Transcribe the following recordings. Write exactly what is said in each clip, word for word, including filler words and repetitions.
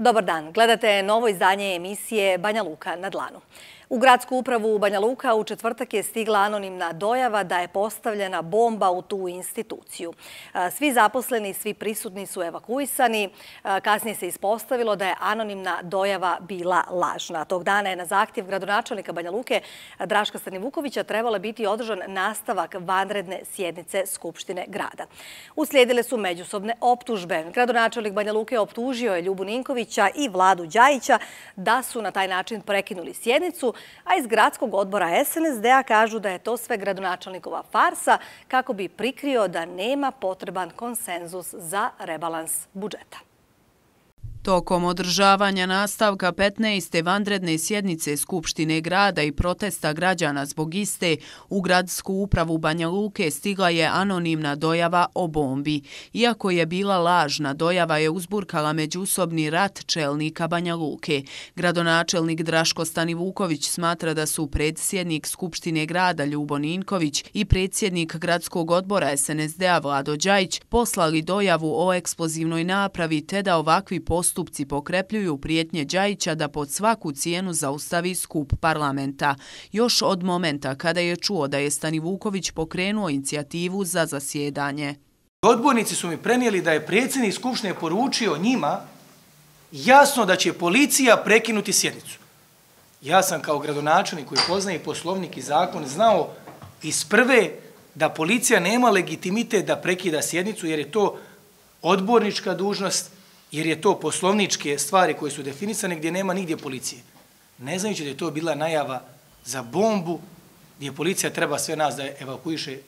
Dobar dan, gledate novo izdanje emisije Banja Luka na dlanu. U gradsku upravu Banja Luka u četvrtak je stigla anonimna dojava da je postavljena bomba u tu instituciju. Svi zaposleni, svi prisutni su evakuisani. Kasnije se ispostavilo da je anonimna dojava bila lažna. Tog dana je na zahtjev gradonačelnika Banja Luke Draška Stanivukovića trebala biti održan nastavak vanredne sjednice Skupštine grada. Uslijedile su međusobne optužbe. Gradonačelnik Banja Luke optužio je Ljubu Ninkovića i Vladu Đajića da su na taj način prekinuli sjednicu, a iz gradskog odbora S N S D-a kažu da je to sve gradonačelnikova farsa kako bi prikrio da nema potreban konsenzus za rebalans budžeta. Tokom održavanja nastavka petnaeste vanredne sjednice Skupštine grada i protesta građana zbog iste, u gradsku upravu Banja Luke stigla je anonimna dojava o bombi. Iako je bila lažna, dojava je uzburkala međusobni rat čelnika Banja Luke. Gradonačelnik Draško Stanivuković smatra da su predsjednik Skupštine grada Ljubo Ninković i predsjednik gradskog odbora S N S D-a Vlado Đajić poslali dojavu o eksplozivnoj napravi te da ovakvi postupci Postupci pokrepljuju prijetnje Đajića da pod svaku cijenu zaustavi skup parlamenta. Još od momenta kada je čuo da je Stanivuković pokrenuo inicijativu za zasjedanje. Odbornici su mi prenijeli da je predsjednik Skupštine poručio njima jasno da će policija prekinuti sjednicu. Ja sam kao gradonačelnik koji poznaje poslovnik i zakon znao iz prve da policija nema legitimitet da prekida sjednicu jer je to odbornička dužnost, jer je to poslovničke stvari koje su definisane gdje nema nigdje policije. Ne znajući da je to bila najava za bombu gdje policija treba sve nas da evakuiše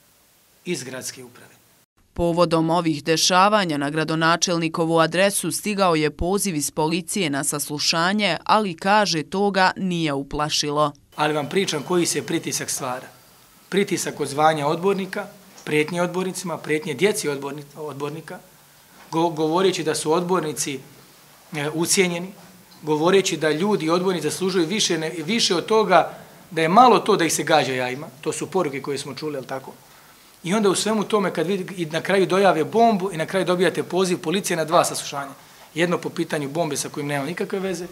iz gradske uprave. Povodom ovih dešavanja na gradonačelnikovu adresu stigao je poziv iz policije na saslušanje, ali kaže toga nije uplašilo. Ali vam pričam koji se pritisak stvara. Pritisak od zvanja odbornika, prijetnje odbornicima, prijetnje djeci odbornika, govoreći da su odbornici ucijenjeni, govoreći da ljudi i odbornici zaslužuju više, više od toga, da je malo to da ih se gađa jajima. To su poruke koje smo čuli, ali tako? I onda u svemu tome, kad vi na kraju dojave bombu i na kraju dobijate poziv policije na dva saslušanja. Jedno po pitanju bombe sa kojim nema nikakve veze,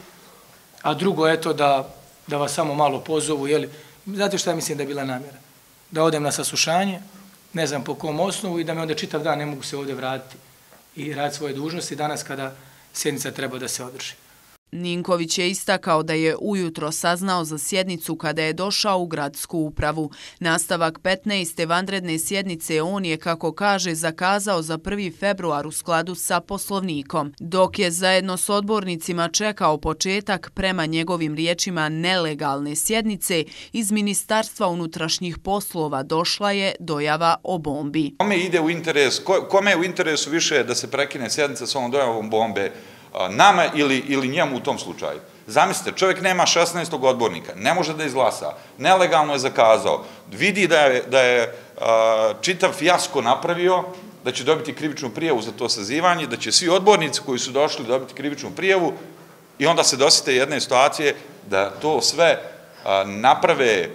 a drugo eto da, da vas samo malo pozovu. Jeli? Znate šta mislim da je bila namjera? Da odem na saslušanje, ne znam po kom osnovu i da me onda čitav dan ne mogu se ovdje vratiti i raditi svoje dužnosti danas kada sjednica treba da se održi. Ninković je istakao da je ujutro saznao za sjednicu kada je došao u gradsku upravu. Nastavak petnaeste vanredne sjednice on je, kako kaže, zakazao za prvi februar u skladu sa poslovnikom, dok je zajedno s odbornicima čekao početak, prema njegovim riječima, nelegalne sjednice. Iz Ministarstva unutrašnjih poslova došla je dojava o bombi. Kome ide u interes, kome je u interesu više da se prekine sjednica s ovom dojavom bombe? Nama ili, ili njemu u tom slučaju. Zamislite, čovjek nema šesnaestog odbornika, ne može da izglasa, nelegalno je zakazao, vidi da je, da je a, čitav fijasko napravio, da će dobiti krivičnu prijavu za to sazivanje, da će svi odbornici koji su došli dobiti krivičnu prijavu i onda se dosite jedne situacije da to sve a, naprave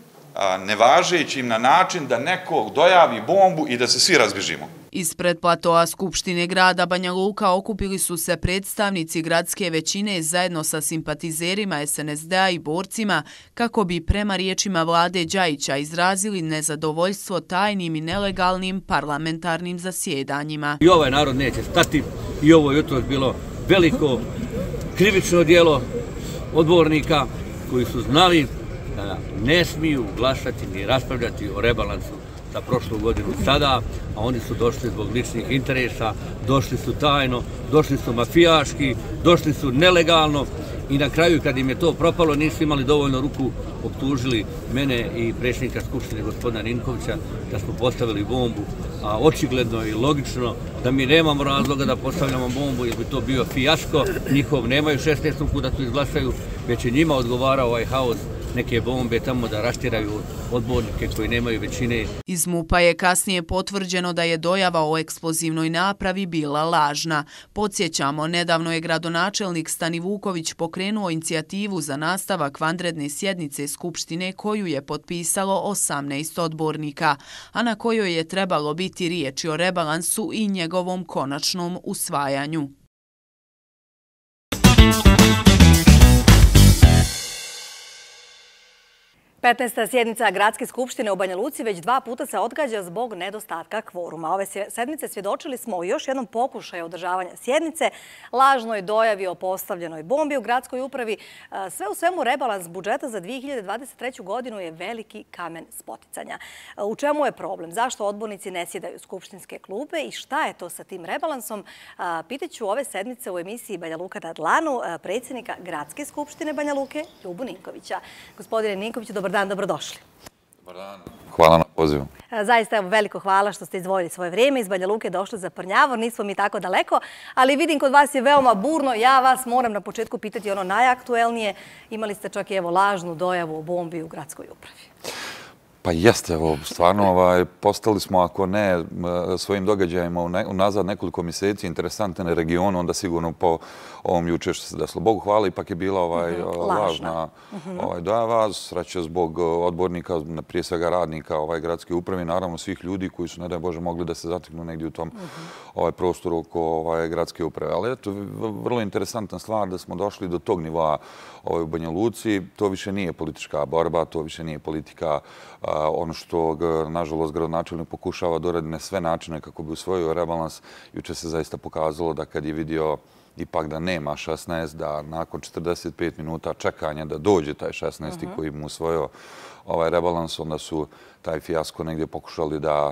a, nevažećim na način da neko dojavi bombu i da se svi razbježimo. Ispred platoa Skupštine grada Banja Luka okupili su se predstavnici gradske većine zajedno sa simpatizerima S N S D-a i borcima kako bi prema riječima Vlade Đajića izrazili nezadovoljstvo tajnim i nelegalnim parlamentarnim zasjedanjima. I ovaj narod neće stati i ovo jutro je bilo veliko krivično djelo odbornika koji su znali da ne smiju glasati ni raspravljati o rebalansu za prošlu godinu sada, a oni su došli zbog ličnih interesa, došli su tajno, došli su mafijaški, došli su nelegalno i na kraju kad im je to propalo nisu imali dovoljno ruku, optužili mene i predsjednika Skupštine gospodina Ninkovića da smo postavili bombu, a očigledno i logično da mi nemamo razloga da postavljamo bombu jer bi to bio fijasko, njihov nemaju šesnaest ruku da to izglasaju, već je njima odgovarao ovaj haos neke bombe tamo da raštiraju odbornike koji nemaju većine. Iz MUP-a je kasnije potvrđeno da je dojava o eksplozivnoj napravi bila lažna. Podsjećamo, nedavno je gradonačelnik Stanivuković pokrenuo inicijativu za nastavak vanredne sjednice Skupštine koju je potpisalo osamnaest odbornika, a na kojoj je trebalo biti riječi o rebalansu i njegovom konačnom usvajanju. petnaesta sjednica Gradske skupštine u Banja Luci već dva puta se odgađa zbog nedostatka kvoruma. Ove sedmice svjedočili smo u još jednom pokušaju održavanja sjednice, lažnoj dojavi o postavljenoj bombi u gradskoj upravi. Sve u svemu rebalans budžeta za dvije hiljade dvadeset treću. godinu je veliki kamen spoticanja. U čemu je problem? Zašto odbornici ne sjedaju skupštinske klupe i šta je to sa tim rebalansom? Pitaću ove sedmice u emisiji Banja Luka na dlanu predsjednika Gradske skupštine Banja Luke, Ljubu Ninkovića. Gospodine Ninkoviću, dobar dan, dobrodošli. Dobar dan. Hvala na pozivu. Zaista veliko hvala što ste izdvojili svoje vrijeme. Iz Banja Luke došli za Prnjavor, nismo mi tako daleko, ali vidim kod vas je veoma burno. Ja vas moram na početku pitati ono najaktuelnije. Imali ste čak i evo lažnu dojavu o bombi u gradskoj upravi. Pa jeste, stvarno postali smo, ako ne svojim događajima unazad nekoliko mjeseci interesantne na regionu, onda sigurno po ovom juče što se desilo. Bogu hvala, ipak je bila lažna dojava, sreće zbog odbornika, prije svega radnika gradske uprave, naravno svih ljudi koji su, ne daj Bože, mogli da se zateknu negdje u tom prostoru oko gradske uprave. Ali eto, vrlo interesantna stvar da smo došli do tog nivoa u Banja Luci. To više nije politička borba, to više nije politika. Ono što, nažalost, gradonačelnik pokušava da uradi na sve načine kako bi usvojio rebalans, juče se zaista pokazalo da kad je vidio ipak da nema šesnaest, da nakon četrdeset pet minuta čekanja da dođe taj šesnaesti koji mu usvojio ovaj rebalans, onda su taj fijasko negdje pokušali da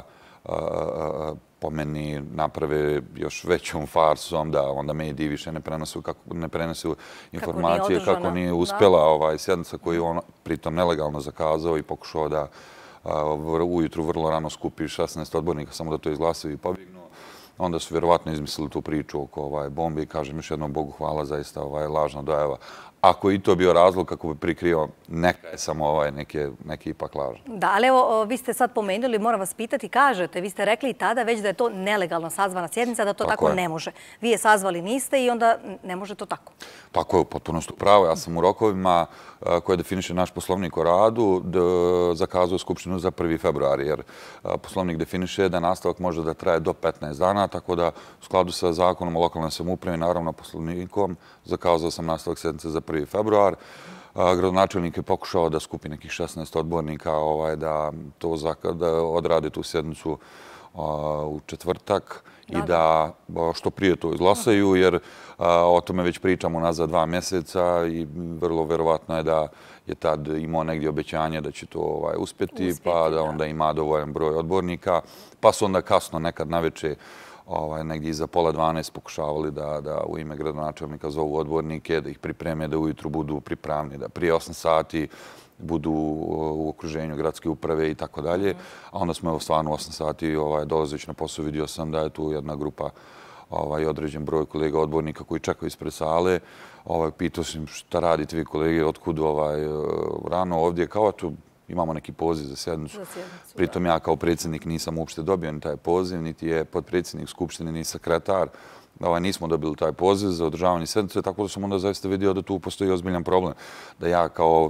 po meni naprave još većom farsom, da onda mediji više ne prenesu informacije kako nije uspjela sjednica koju je on pritom nelegalno zakazao i pokušao da ujutru vrlo rano skupi šesnaest odbornika samo da to izglasaju i pobjegnu. Onda su vjerovatno izmislili tu priču oko bombe i kažem još jednom Bogu hvala, zaista lažna dojava. Ako je i to bio razlog kako bi prikrio, neka je samo neki ipak lažno. Da, ali evo, vi ste sad pomenuli, moram vas pitati, kažete, vi ste rekli i tada već da je to nelegalno sazvana sjednica, da to tako ne može. Vi je sazvali niste i onda ne može to tako. Tako je, potpuno ste u pravu. Ja sam u rokovima koje definiše naš poslovnik o radu zakazao skupštinu za prvi februar, jer poslovnik definiše da nastavak može da traje do petnaest dana, tako da u skladu sa zakonom o lokalnoj samoupravi, naravno poslovnikom, zakazao sam nastavak sjednice za prvi februar. Gradonačelnik je pokušao da skupi nekih šesnaest odbornika da odrade tu sjednicu u četvrtak i da što prije to izglasaju, jer o tome već pričamo nazad dva mjeseca i vrlo verovatno je da je tad imao negdje obećanje da će to uspjeti, pa da onda ima dovoljan broj odbornika, pa su onda kasno nekad naveče negdje iza pola dvanaest pokušavali da u ime gradonačelnika zovu odbornike, da ih pripreme, da ujutru budu pripravni, da prije osam sati budu u okruženju gradske uprave i tako dalje. A onda smo stvarno u osam sati dolazeći na posao, vidio sam da je tu jedna grupa i određen broj kolega odbornika koji čekaju ispred sale. Pitao sam šta radite vi kolege, otkud rano ovdje, kao tu imamo neki poziv za sjednicu. Pritom ja kao predsjednik nisam uopšte dobio ni taj poziv, niti je podpredsjednik skupštine, ni sekretar. Nismo dobili taj poziv za održavanje sjednice, tako da sam onda zaista vidio da tu postoji ozbiljan problem. Da ja kao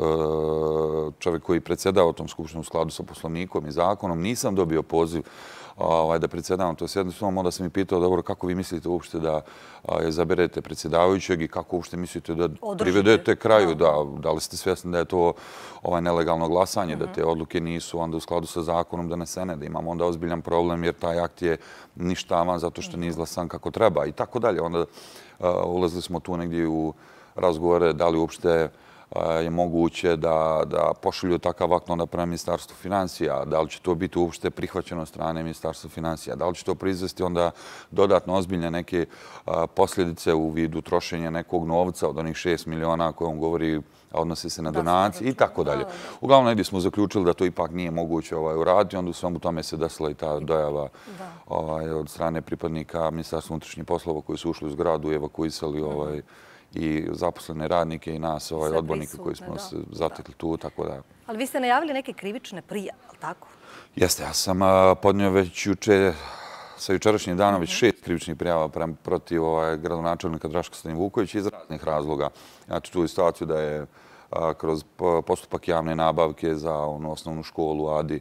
čovjek koji predsjedao tom skupštinu u skladu sa poslovnikom i zakonom nisam dobio poziv da predsjedavam to sjednicom, onda sam mi pitao, dobro, kako vi mislite uopšte da izaberete predsjedavajućeg i kako uopšte mislite da privedete kraju, da li ste svjesni da je to nelegalno glasanje, da te odluke nisu onda u skladu sa zakonom donesene, da imamo onda ozbiljan problem jer taj akt je ništavan zato što nije izglasan kako treba i tako dalje. Onda ulazili smo tu negdje u razgovore da li uopšte je moguće da pošalju takav akt onda prema Ministarstvu financija, da li će to biti uopšte prihvaćeno od strane Ministarstva financija, da li će to proizvesti onda dodatno ozbiljne neke posljedice u vidu trošenja nekog novca od onih šest miliona koje on govori, a odnosi se na donacije i tako dalje. Uglavnom, negdje smo zaključili da to ipak nije moguće uraditi, onda u svemu tome se desila i ta dojava od strane pripadnika Ministarstva unutrašnjih poslova koji su ušli u zgradu i evakuisali i zaposlene radnike i nas, odbornike koji smo se zatekli tu, tako da... Ali vi ste najavili neke krivične prijave, ali tako? Jeste, ja sam podnio već juče, sa jučerašnjim danom, već šest krivičnih prijava protiv gradonačelnika Draška Stanivukovića iz raznih razloga. Znači, tu je situaciju da je kroz postupak javne nabavke za osnovnu školu Adi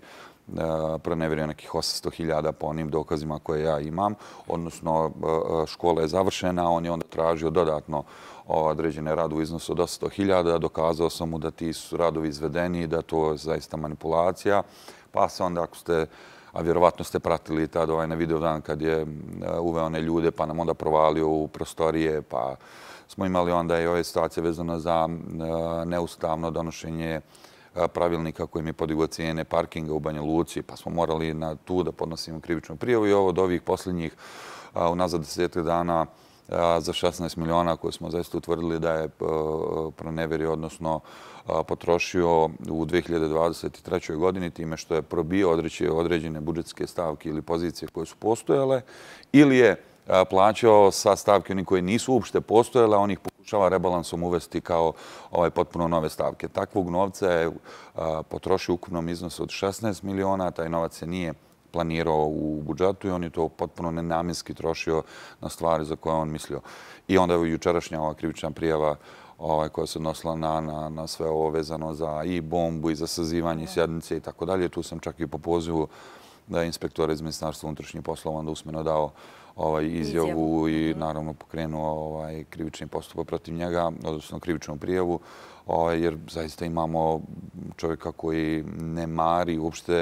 pronevjerio nekih osamsto hiljada po onim dokazima koje ja imam, odnosno škola je završena, on je onda tražio dodatno određene rad u iznosu od osamsto hiljada, dokazao sam mu da ti su radovi izvedeni, da to je zaista manipulacija, pa se onda ako ste, a vjerovatno ste pratili tad ovaj na video dan kad je uveo one ljude, pa nam onda provalio u prostorije, pa smo imali onda i ove situacije vezano za neustavno donošenje pravilnika kojim je podigao cijene parkinga u Banja Luci, pa smo morali na tu da podnosimo krivičnu prijavu i ovo od ovih posljednjih unazad desetak dana za šesnaest miliona koje smo zaista utvrdili da je pronevjerio, odnosno potrošio u dve hiljade dvadeset trećoj godini time što je probio određene budžetske stavke ili pozicije koje su postojale ili je plaćao sa stavke oni koji nisu uopšte postojale, a on ih pokušava rebalansom uvesti kao potpuno nove stavke. Takvog novca je potrošio u ukupnom iznosu od šesnaest miliona, taj novac se nije planirao u budžetu i on je to potpuno nenamjenski trošio na stvari za koje on mislio. I onda je jučerašnja ova krivična prijava koja se odnosila na sve ovo vezano za i bombu i za sazivanje sjednice i tako dalje. Tu sam čak i po pozivu da je inspektor iz Ministarstva unutrašnjih poslova onda usmeno dao izjavu i naravno pokrenuo krivični postupak protiv njega, odnosno krivičnu prijavu, jer zaista imamo čovjeka koji ne mari uopšte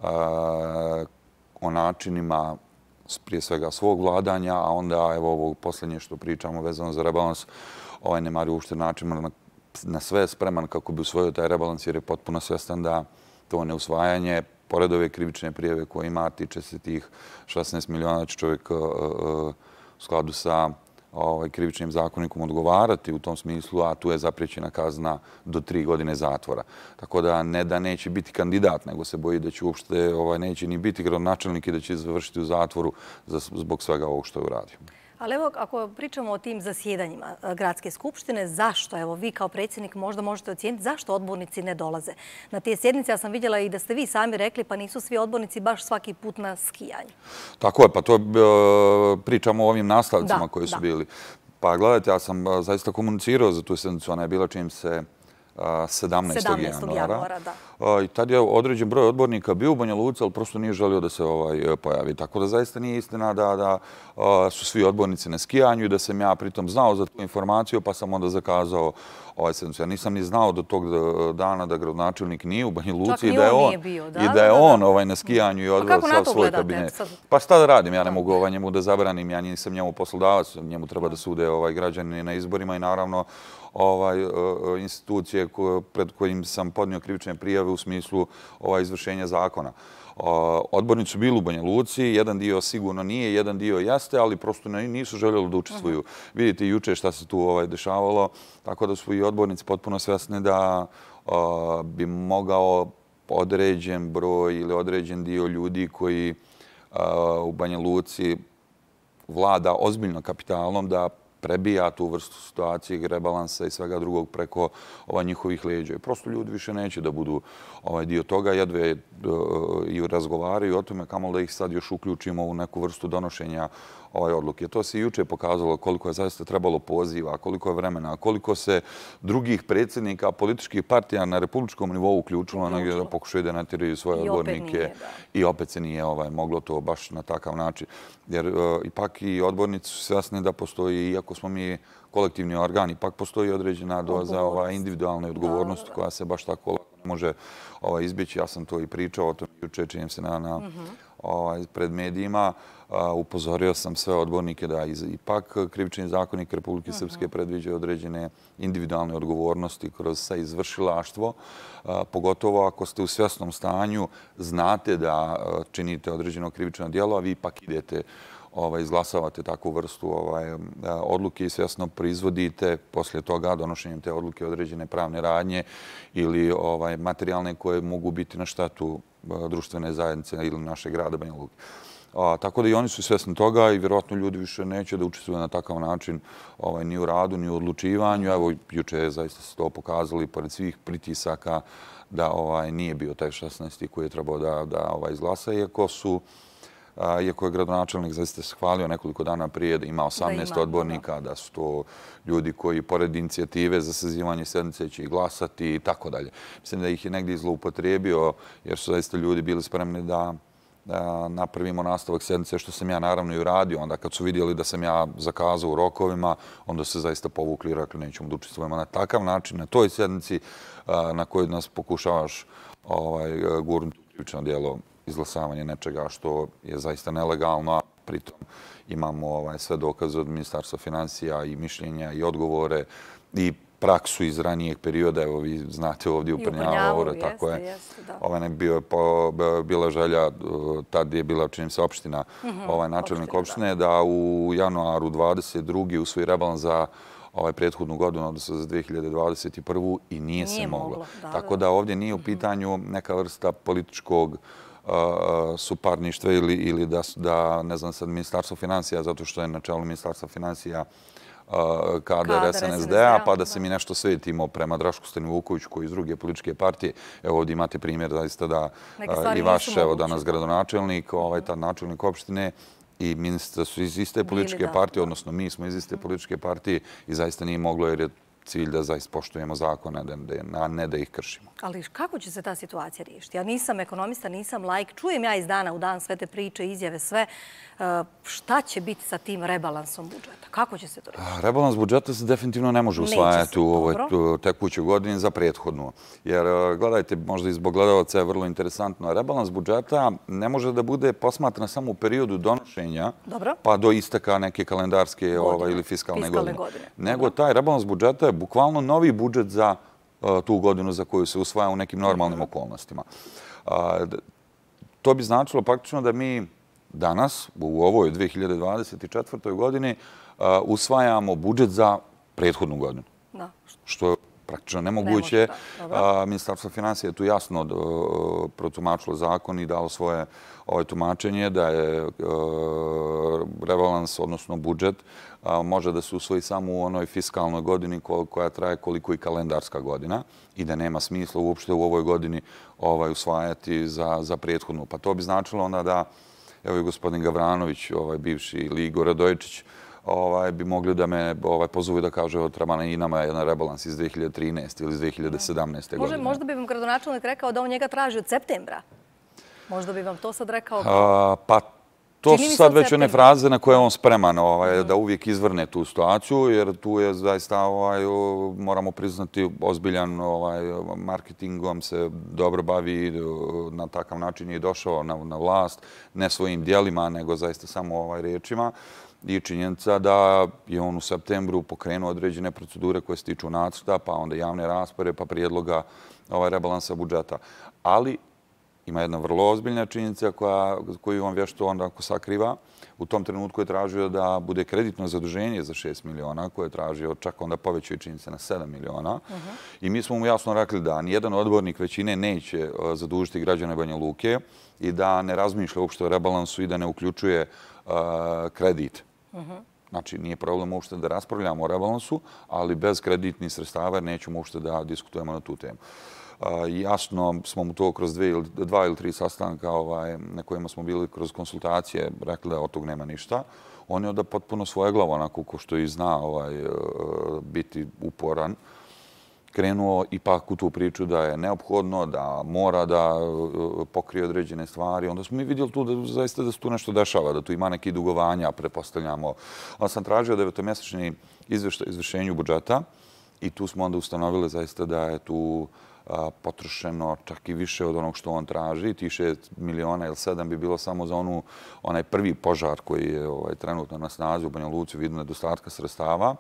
o načinima prije svega svog vladanja, a onda evo ovo posljednje što pričamo vezano za rebalans, ne mari uopšte načinima na sve spreman kako bi usvojio taj rebalans jer je potpuno svjestan da to neusvajanje pored ove krivične prijeve koje ima, tiče se tih šesnaest miliona, da će čovjek u skladu sa krivičnim zakonikom odgovarati u tom smislu, a tu je zapriječena kazna do tri godine zatvora. Tako da ne da neće biti kandidat, nego se boji da će uopšte neće ni biti gradonačelnik i da će završiti u zatvoru zbog svega ovog što je uradio. Ali evo, ako pričamo o tim zasjedanjima Gradske skupštine, zašto, evo, vi kao predsjednik možda možete ocijeniti zašto odbornici ne dolaze na te sjednice? Ja sam vidjela i da ste vi sami rekli, pa nisu svi odbornici baš svaki put na skijanju. Tako je, pa to pričamo o ovim nastavcima koji su bili. Pa gledajte, ja sam zaista komunicirao za tu sjednicu, ona je bila čim se sedamnaestog januara. I tad je određen broj odbornika bio u Banja Luci, ali prosto nije želio da se pojavi. Tako da zaista nije istina da su svi odbornici na skijanju i da sam ja pritom znao za tu informaciju, pa sam onda zakazao ovaj sedmicu. Ja nisam ni znao do tog dana da gradonačelnik nije u Banja Luci i da je on na skijanju i odveo sav svoj kabinet. Pa šta da radim? Ja ne mogu njemu da zabranim, ja nisam njemu poslodavac, njemu treba da sude građani na izborima i naravno institucije pred kojim sam podnio krivične prijave u smislu izvršenja zakona. Odbornici su bili u Banja Luci, jedan dio sigurno nije, jedan dio jeste, ali prosto nisu željeli da učestvuju. Vidite i juče šta se tu dešavalo, tako da su i odbornici potpuno svjesni da bi mogao određen broj ili određen dio ljudi koji u Banja Luci vlada ozbiljno kapitalom da prebija tu vrstu situacije, rebalansa i svega drugog preko njihovih leđa. I prosto ljudi više neće da budu dio toga. Jedve i razgovaraju o tome kamo da ih sad još uključimo u neku vrstu donošenja odluke. To se i juče pokazalo koliko je zaista trebalo poziva, koliko je vremena, koliko se drugih predsjednika političkih partija na republičkom nivou uključilo negdje da pokušaju da natjeraju svoje odbornike i opet se nije moglo to baš na takav način. Jer ipak i odbornici su svjesni da postoji, iako smo mi kolektivni organ, ipak postoji određena doza individualne odgovornosti koja se baš tako lako ne može izbjeći. Ja sam to i pričao o tom juče, činim se pred medijima. Upozorio sam sve odbornike da ipak krivični zakonik Republike Srpske predviđa određene individualne odgovornosti kroz sve izvršilaštvo, pogotovo ako ste u svjesnom stanju, znate da činite određeno krivično djelo, a vi ipak idete izglasavate takvu vrstu odluke i svjesno proizvodite poslije toga donošenjem te odluke određene pravne radnje ili materijalne koje mogu biti na štetu društvene zajednice ili našeg grada Banja Luke. Tako da i oni su svjesni toga i vjerojatno ljudi više neće da učestvuju na takav način ni u radu, ni u odlučivanju. Evo, juče je zaista se to pokazali pored svih pritisaka da nije bio taj šesnaesti koji je trebao da izglasa, iako su iako je gradonačelnik zaista se hvalio nekoliko dana prije da ima osamnaest odbornika, da su to ljudi koji pored inicijative za sazivanje sednice će i glasati i tako dalje. Mislim da ih je negdje zloupotrijebio jer su zaista ljudi bili spremni da napravimo nastavak sednice, što sam ja naravno i uradio. Onda kad su vidjeli da sam ja zakazao u rokovima, onda se zaista povukli i rekli nećemo da učestvujemo na takav način, na toj sednici na kojoj nas pokušavaš gurnuti u krivično djelo izglasavanje nečega što je zaista nelegalno, a pritom imamo sve dokaze od Ministarstva finansija i mišljenja i odgovore i praksu iz ranijeg perioda. Evo, vi znate ovdje u Prnjavoru, tako je. Bila želja, tad je bila, činim se, opština, načelnik opštine, da u januaru dvadeset druge usvoji rebalans za prethodnu godinu, odnosno za dve hiljade dvadeset prvu i nije se moglo. Tako da ovdje nije u pitanju neka vrsta političkog suparništva ili da, ne znam sad, Ministarstvo finansija, zato što je na čelu Ministarstva finansija kadar S N S D-a, pa da se mi nešto svetimo prema Drašku Stanivukoviću koji iz druge političke partije. Evo ovdje imate primjer zaista da i vaš, evo danas gradonačelnik, tad načelnik opštine i ministra su iz iste političke partije, odnosno mi smo iz iste političke partije i zaista nije moglo jer je cilj da zaista poštujemo zakone, a ne da ih kršimo. Ali kako će se ta situacija riješiti? Ja nisam ekonomista, nisam laik. Čujem ja iz dana u dan sve te priče, izjave, sve. Šta će biti sa tim rebalansom budžeta? Kako će se to riješiti? Rebalans budžeta se definitivno ne može usvajati u ovoj tekućoj godini za prethodnu. Jer, gledajte, možda i zbog gledalaca je vrlo interesantno. Rebalans budžeta ne može da bude posmatran samo u periodu donošenja pa do isteka neke kalendarske ili fiskalne godine. Nego taj rebalans budžeta je bukvalno novi budžet za tu godinu za koju se usvaja u nekim normalnim okolnostima. To bi značilo praktično da mi danas, u ovoj dve hiljade dvadeset četvrtoj godini, usvajamo budžet za prethodnu godinu. Što je praktično nemoguće. Ministarstvo finansija je tu jasno protumačilo zakon i dalo svoje tumačenje da je rebalans, odnosno budžet, može da se usvoji samo u onoj fiskalnoj godini koja traje koliko i kalendarska godina i da nema smisla uopšte u ovoj godini usvajati za prethodnu. Pa to bi značilo onda da, evo i gospodin Gavranović, bivši ili Igor Radojičić, bi mogli da me pozovu i da kaže evo treba i nama jedan rebalans iz dve hiljade trinaeste ili iz dve hiljade sedamnaeste godine. Možda bi vam gradonačelnik rekao da on njega traži od septembra. Možda bi vam to sad rekao? Pa to su sad već one fraze na koje je on spreman da uvijek izvrne tu situaciju, jer tu je zaista, moramo priznati, ozbiljan marketingom, se dobro bavi, na takav način je došao na vlast, ne svojim dijelima, nego zaista samo riječima. I činjenica da je on u septembru pokrenuo određene procedure koje se tiču nacrta, pa onda javne rasprave, pa prijedloga rebalansa budžeta. Ali ima jedna vrlo ozbiljna činjenica koju on vješto onda ako sakriva. U tom trenutku je tražio da bude kreditno zaduženje za šest miliona, koje je tražio čak onda povećaju činjenice na sedam miliona. I mi smo mu jasno rekli da nijedan odbornik većine neće zadužiti građane Banja Luke i da ne razmišlja uopšte o rebalansu i da ne uključuje kredit. Znači, nije problem uopšte da raspravljamo o rebalansu, ali bez kreditnih sredstava nećemo uopšte da diskutujemo na tu temu. Jasno smo mu to kroz dva ili tri sastanka na kojima smo bili kroz konsultacije rekli da od tog nema ništa. On je onda potpuno svoje glavo, onako ko što i zna biti uporan, krenuo ipak u tu priču da je neophodno, da mora da pokrije određene stvari. Onda smo mi vidjeli tu da zaista da se tu nešto dešava, da tu ima neki dugovanja, pretpostavljamo. Onda sam tražio devetomjesečni izvještaj o izvršenju budžeta i tu smo onda ustanovili zaista da je tu potrošeno čak i više od onog što on traži. Ti šest miliona ili sedam bi bilo samo za onaj prvi požar koji je trenutno na snazi u Banja Luci u vidu nedostatka sredstava.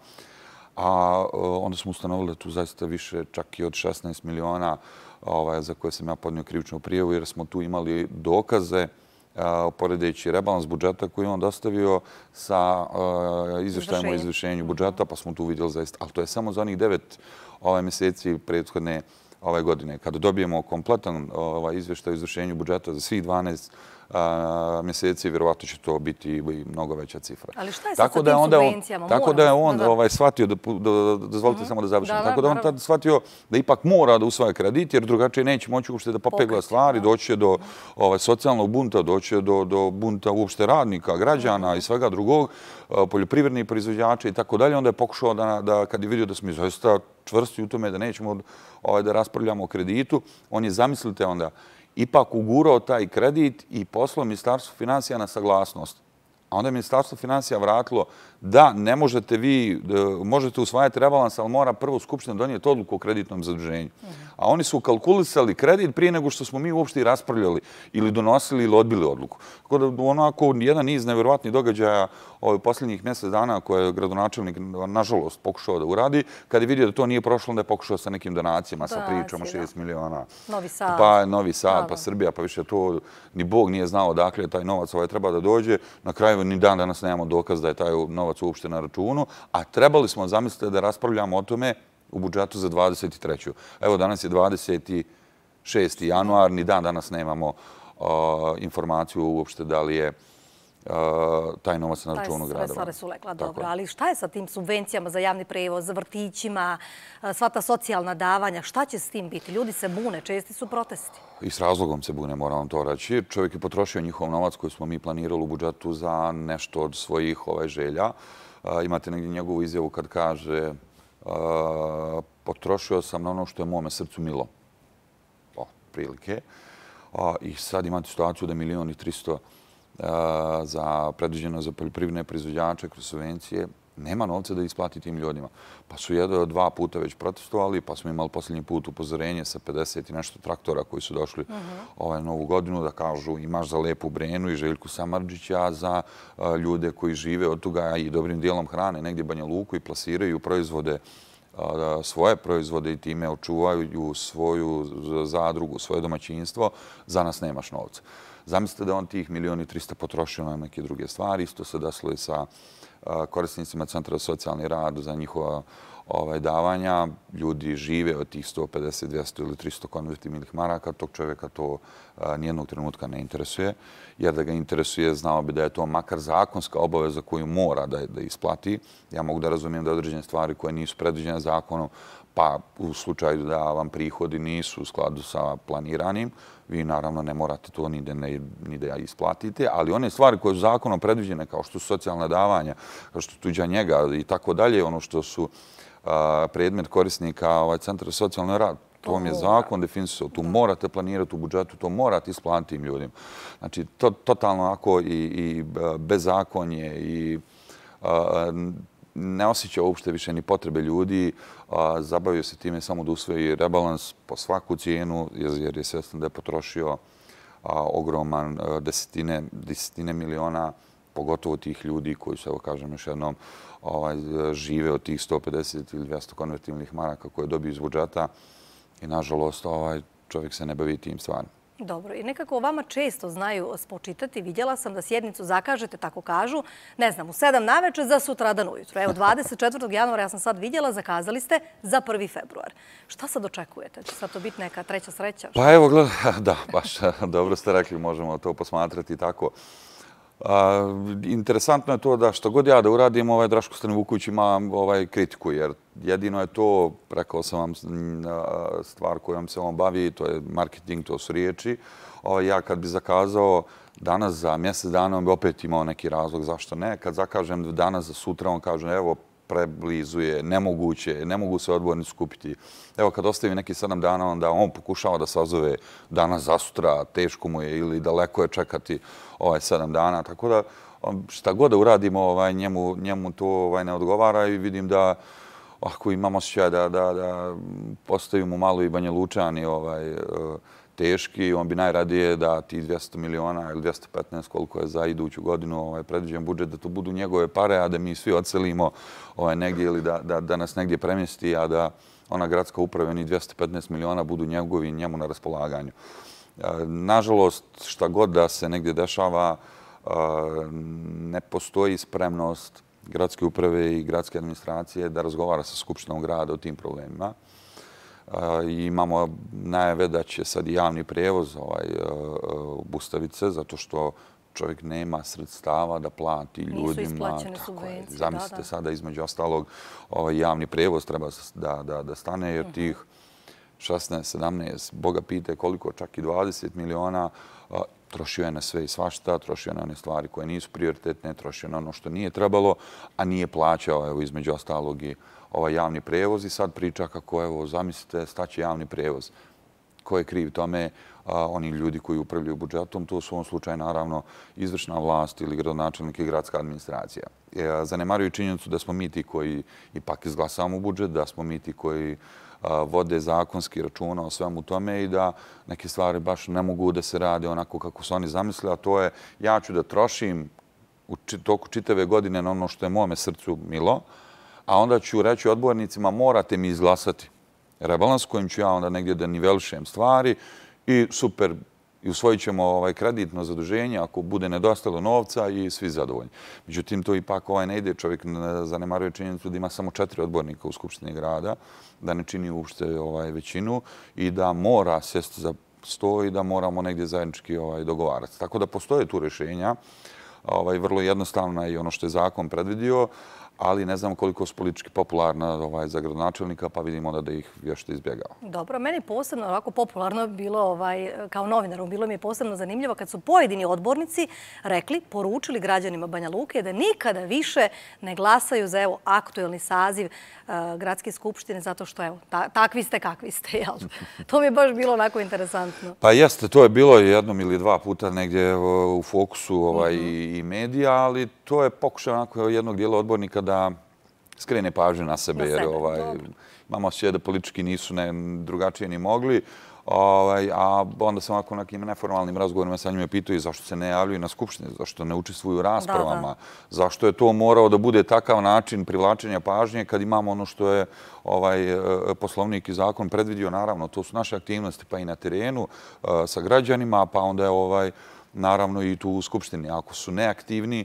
A onda smo ustanovili da tu zaista više čak i od šesnaest miliona za koje sam ja podnio krivičnu prijavu jer smo tu imali dokaze poredeći rebalans budžeta koji on dostavio sa izvještajem o izvršenju budžeta, pa smo tu vidjeli zaista, ali to je samo za onih devet mjeseci prethodne ove godine. Kada dobijemo kompletan izvještaj o izvršenju budžeta za svih dvanaest mjeseci, vjerovatno će to biti i mnogo veća cifra. Ali šta je sad sa tim subvencijama? Tako da je on shvatio, dozvolite samo da završim, tako da je on tad shvatio da ipak mora da usvaja kredit, jer drugačije neće moći uopšte da popegla stvari, doći će do socijalnog bunta, doći će do bunta uopšte radnika, građana i svega drugog, poljoprivrednih proizvođača i tako dalje. Onda je pokušao da, kad je vidio da smo zaista čvrsti u tome da nećemo da raspravljamo o kreditu, on je, zamislite onda, ipak ugurao taj kredit i poslao Ministarstvo finansija na saglasnost. A onda je Ministarstvo finansija vratilo da ne možete vi, možete usvajati rebalans, ali mora prvo Skupština donijeti odluku o kreditnom zaduženju. A oni su kalkulisali kredit prije nego što smo mi uopšte i raspravljali ili donosili ili odbili odluku. Tako da onako jedan niz nevjerovatnih događaja u posljednjih mjesec dana koje je gradonačelnik, nažalost, pokušao da uradi, kad je vidio da to nije prošlo, onda je pokušao sa nekim donacijama, sa pričom o šest miliona. Novi Sad. Pa Novi Sad, pa Srbija, pa više to ni Bog nije znao odakle taj novac ovaj treba da dođe. Na kraju ni dan danas nemamo dokaz da je taj novac uopšte na računu, a trebali smo, zamislite, da raspravljamo o tome u budžetu za dvadeset treću Evo, danas je dvadeset šesti januar, ni dan danas nemamo informaciju uopšte da li je taj novac na računu grada. Taj stvari su lekla, dobro. Ali šta je sa tim subvencijama za javni prevoz, za vrtićima, sva ta socijalna davanja? Šta će s tim biti? Ljudi se bune, česti su protesti. I s razlogom se bune, moram vam to reći. Čovjek je potrošio njihov novac koji smo mi planirali u budžetu za nešto od svojih želja. Imate negdje njegovu izjavu kad kaže potrošio sam na ono što je mome srcu milo. O, prilike. I sad imate situaciju da milion i tristo za predviđeno za poljoprivredne proizvođače kroz subvencije, nema novca da isplati tim ljudima. Pa su jedno dva puta već protestovali, pa smo imali posljednji put upozorenje sa pedeset i nešto traktora koji su došli ovaj novu godinu da kažu imaš za Lepu Brenu i Željku Samardžića za ljude koji žive od toga i dobrim dijelom hrane negdje Banja Luku i plasiraju proizvode, svoje proizvode i time očuvaju svoju zadrugu, svoje domaćinstvo, za nas nemaš novca. Zamislite da on tih milion i trista potrošio na neke druge stvari. Isto se desilo i sa korisnicima Centra za socijalni rad za njihova davanja. Ljudi žive od tih sto pedeset, dvjesto ili tristo konvertibilnih maraka. Tog čovjeka to nijednog trenutka ne interesuje. Jer da ga interesuje, znao bi da je to makar zakonska obaveza koju mora da isplati. Ja mogu da razumijem da određene stvari koje nisu predviđene zakonom, pa u slučaju da vam prihodi nisu u skladu sa planiranim, vi naravno ne morate to ni da isplatite, ali one stvari koje su zakonom predviđene, kao što su socijalna davanja, kao što tuđa njega i tako dalje, ono što su predmet korisnika Centra za socijalni rad, to vam je zakon definisao, tu morate planirati u budžetu, to morate isplatiti im ljudima. Znači, totalno onako i bezakonje i ne osjeća uopšte više ni potrebe ljudi, zabavio se time samo da usvoji rebalans po svaku cijenu, jer je svjestan da je potrošio ogroman desetine miliona, pogotovo tih ljudi koji su, evo kažem još jednom, žive od tih sto pedeset ili dvjesto konvertibilnih maraka koje dobiju iz budžeta i, nažalost, čovjek se ne bavi tim stvarima. Dobro. I nekako vama često znaju spočitati. Vidjela sam da sjednicu zakažete, tako kažu, ne znam, u sedam naveče za sutradan ujutro. Evo, dvadeset četvrtog januara, ja sam sad vidjela, zakazali ste za prvi februar. Šta sad očekujete? Će sad to biti neka treća sreća? Pa evo, gledaj, da, baš dobro ste rekli, možemo to posmatrati tako. Interesantno je to da što god ja da uradim, ovaj Draško Stanovuković ima kritiku, jer jedino je to, rekao sam vam, stvar kojom se on bavi, to je marketing, to su riječi. Ja kad bi zakazao danas za mjesec dana, on bi opet imao neki razlog zašto ne. Kad zakažem danas za sutra, on kaže, evo, preblizu je, nemoguće, ne mogu se odbornici skupiti. Evo, kad ostavi neki sedam dana, onda on pokušava da sazove danas za sutra, teško mu je ili daleko je čekati ovaj sedam dana. Tako da, šta god da uradimo, njemu to ne odgovara i vidim da ako imamo osjećaj da postavimo malo i Banja Lučani teški, on bi najradije da ti dvjesto miliona ili dvjesto petnaest koliko je za iduću godinu predviđen budžet, da to budu njegove pare, a da mi svi odselimo negdje ili da nas negdje premjesti, a da ona gradska uprava, oni dvjesto petnaest miliona budu njegovi i njemu na raspolaganju. Nažalost, šta god da se negdje dešava, ne postoji spremnost gradske uprave i gradske administracije da razgovara sa Skupštinom grada o tim problemima. i imamo najave da će sad i javni prevoz obustaviti se, zato što čovjek nema sredstava da plati ljudima. Nisu isplaćene subvencije. Zamislite sada, između ostalog, javni prevoz treba da stane, jer tih šesnaest, sedamnaest, Boga pite koliko, čak i dvadeset miliona, trošio je na sve i svašta, trošio je na one stvari koje nisu prioritetne, trošio na ono što nije trebalo, a nije plaćao, evo, između ostalog i ovaj javni prevoz. I sad priča kako, evo, zamislite, staće javni prevoz. Ko je kriv tome? Oni ljudi koji upravljaju budžetom, to su u ovom slučaju, naravno, izvršna vlast ili gradonačelnik i gradska administracija. Zanemaruju činjenicu da smo mi ti koji ipak izglasamo budžet, da smo mi ti koji vode zakonski računa o svemu tome i da neke stvari baš ne mogu da se rade onako kako su oni zamislili, a to je ja ću da trošim u toku čitave godine na ono što je mome srcu milo, a onda ću reći odbornicima morate mi izglasati rebalans kojim ću ja onda negdje da nivelišem stvari i super, i usvojit ćemo kreditno zaduženje ako bude nedostalo novca i svi zadovoljni. Međutim, to ipak ne ide. Čovjek zanemaruje činjenicu da ima samo četiri odbornika u Skupštini grada, da ne čini uopšte većinu i da mora sjesti za sto i da moramo negdje zajednički dogovarati. Tako da postoje tu rješenja, vrlo jednostavna i ono što je zakon predvidio, ali ne znam koliko su politički popularna za gradonačelnika, pa vidimo da ih vješto izbjegava. Dobro, meni posebno ovako popularno bilo, kao novinaru, bilo mi je posebno zanimljivo kad su pojedini odbornici rekli, poručili građanima Banja Luke da nikada više ne glasaju za evo aktuelni saziv Gradske skupštine, zato što evo, takvi ste kakvi ste. To mi je baš bilo onako interesantno. Pa jeste, to je bilo jednom ili dva puta negdje u fokusu i medija, ali to je pokušaj onako jednog dijela odbornika da skrene pažnju na sebe, jer imamo osjećaj da politički nisu drugačije ni mogli, a onda sam ovako nekim neformalnim razgovorima sa njima pitao zašto se ne javljaju na skupštini, zašto ne učestvuju u raspravama, zašto je to morao da bude takav način privlačenja pažnje kad imamo ono što je poslovnik i zakon predvidio. Naravno, to su naše aktivnosti pa i na terenu sa građanima, pa onda je naravno i tu u skupštini. Ako su neaktivni,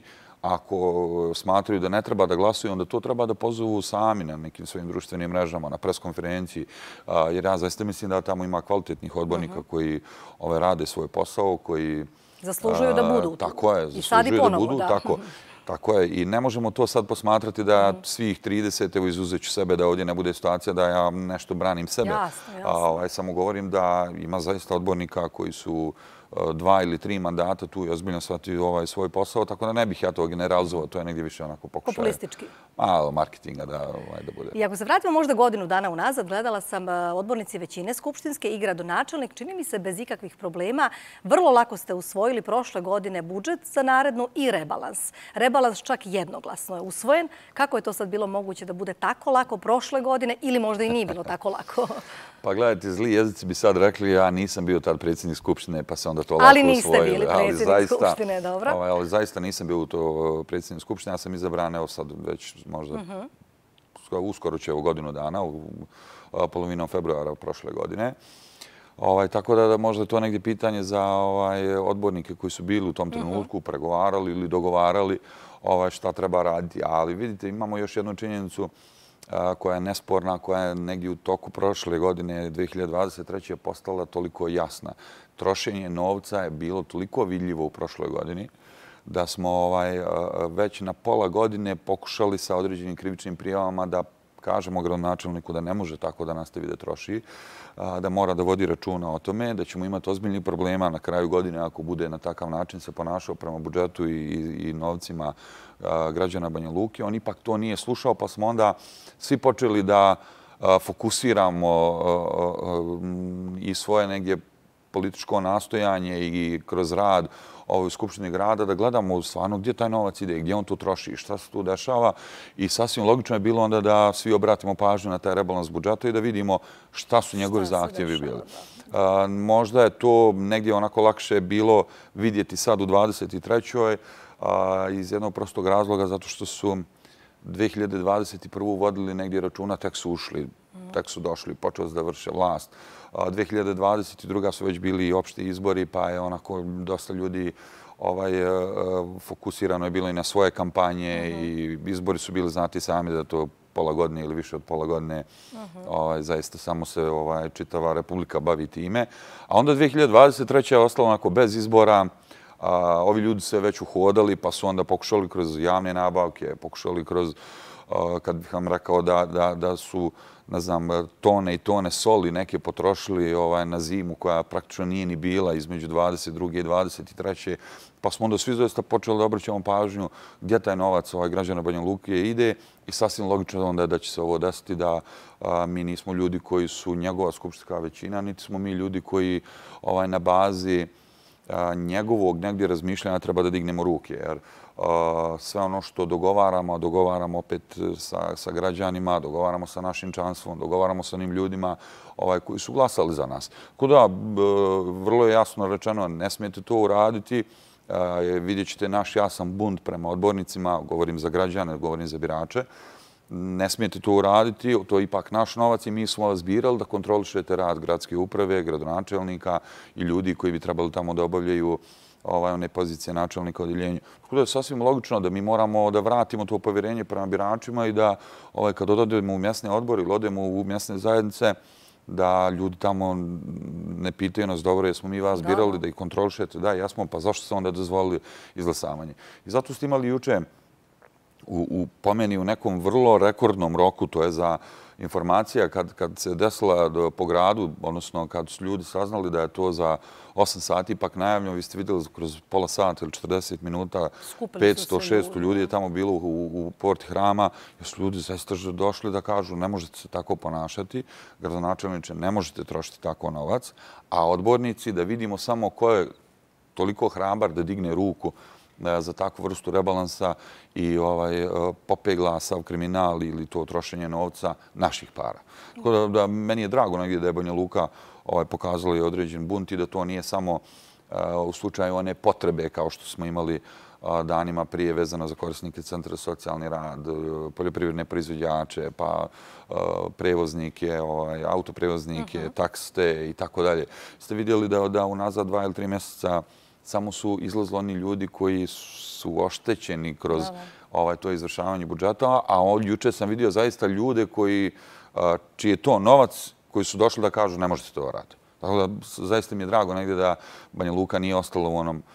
ako smatraju da ne treba da glasuju, onda to treba da pozovu sami na nekim svojim društvenim mrežama, na preskonferenciji, jer ja zaista mislim da tamo ima kvalitetnih odbornika koji rade svoj posao, koji... Zaslužuju da budu. Tako je, zaslužuju da budu. Tako je. I ne možemo to sad posmatrati da svih trideset, evo izuzeću sebe da ovdje ne bude situacija da ja nešto branim sebe. Jasno, jasno. Samo govorim da ima zaista odbornika koji su dva ili tri mandata tu i ozbiljno shvati svoj posao, tako da ne bih ja to generalizovao, to je negdje više onako pokušaj. Populistički. Malo marketinga da bude. I ako se vratimo možda godinu dana unazad, gledala sam odbornici većine skupštinske i gradonačelnik, čini mi se bez ikakvih problema. Vrlo lako ste usvojili prošle godine budžet za narednu i rebalans. Rebalans čak jednoglasno je usvojen. Kako je to sad bilo moguće da bude tako lako prošle godine ili možda i nije bilo tako lako? Pa gledajte, zli jezici bi sad rekli ja nisam bio tad predsjednik skupštine pa se onda to lako usvojili. Ali niste bili predsjednik skupštine, dobro. Ali zaista nisam bio u to predsjednik skupštine. Ja sam izabran, evo sad već možda uskoro će u godinu dana, u polovinom februara prošle godine. Tako da možda je to negdje pitanje za odbornike koji su bili u tom trenutku, pregovarali ili dogovarali šta treba raditi. Ali vidite, imamo još jednu činjenicu koja je nesporna, koja je negdje u toku prošle godine, dve hiljade dvadeset treće. postala toliko jasna. Trošenje novca je bilo toliko vidljivo u prošloj godini da smo već na pola godine pokušali sa određenim krivičnim prijavama da kažemo gradonačelniku da ne može tako da nastavi da troši, da mora da vodi računa o tome, da ćemo imati ozbiljnih problema na kraju godine ako bude na takav način se ponašao prema budžetu i novcima građana Banja Luke. On ipak to nije slušao, pa smo onda svi počeli da fokusiramo i svoje negdje političko nastojanje i kroz rad u Skupštini grada, da gledamo stvarno gdje taj novac ide, gdje on tu troši i šta se tu dešava. I sasvim logično je bilo onda da svi obratimo pažnju na taj rebalans budžeta i da vidimo šta su njegovi zahtjevi bili. Možda je to negdje onako lakše bilo vidjeti sad u dvadeset trećoj iz jednog prostog razloga, zato što su dve hiljade dvadeset prvu vodili negdje računa, tek su ušli, tek su došli, počeli da vrše vlast. dve hiljade dvadeset druga su već bili i opšti izbori, pa je onako dosta ljudi fokusirano je bilo i na svoje kampanje i izbori su bili znati sami da to pola godine ili više od pola godine. Zaista samo se čitava republika bavi time. A onda dve hiljade dvadeset treće. je ostalo onako bez izbora. Ovi ljudi se već uhodali, pa su onda pokušali kroz javne nabavke, pokušali kroz, kad bih vam rekao da su, ne znam, tone i tone soli neke potrošili na zimu koja praktično nije ni bila između dvadeset druge i dvadeset treće. Pa smo onda svi zaista počeli da obraćamo pažnju gdje taj novac građana Banja Luke ide i sasvim logično onda da će se ovo desiti da mi nismo ljudi koji su njegova skupštinska većina, niti smo mi ljudi koji na bazi njegovog negdje razmišljanja treba da dignemo ruke, jer sve ono što dogovaramo, dogovaramo opet sa građanima, dogovaramo sa našim članstvom, dogovaramo sa onim ljudima koji su glasali za nas. Kuda, vrlo je jasno rečeno, ne smijete to uraditi, vidjet ćete naš jasan bunt prema odbornicima, govorim za građane, govorim za birače, ne smijete to uraditi, to je ipak naš novac i mi smo vas birali da kontrolišete rad gradske uprave, gradonačelnika i ljudi koji bi trebali tamo da obavljaju one pozicije načelnika odjeljenja. Tako da je sasvim logično da mi moramo da vratimo to povjerenje prema biračima i da kad odemo u mjesne odbore ili odemo u mjesne zajednice, da ljudi tamo ne pitaju nas dobro, jesmo mi vas birali da ih kontrolišete, da, jesmo, pa zašto ste onda dozvolili izglasavanje. I zato ste imali juče u pomeni u nekom vrlo rekordnom roku, to je za informacija kad se desila po gradu, odnosno kad su ljudi saznali da je to za osam sati ipak najavljeno, vi ste vidjeli kroz pola sata ili četrdeset minuta, petsto šesto ljudi je tamo bilo u porti hrama, jer su ljudi zaista došli da kažu ne možete se tako ponašati, gradonačelniče, ne možete trošiti tako novac, a odbornici da vidimo samo ko je toliko hrabar da digne ruku za takvu vrstu rebalansa i popegla sav kriminal ili to trošenje novca naših para. Tako da meni je drago negdje da je Banja Luka pokazala i određen bunt i da to nije samo u slučaju one potrebe kao što smo imali danima prije vezano za korisnike Centra socijalni rad, poljoprivredne proizvođače, pa prevoznike, autoprevoznike, taksiste i tako dalje. Ste vidjeli da unazad dva ili tri mjeseca samo su izlazili oni ljudi koji su oštećeni kroz to izvršavanje budžeta, a juče sam vidio zaista ljude čiji je to novac koji su došli da kažu ne možete to raditi. Tako da zaista mi je drago negdje da Banja Luka nije ostala u onom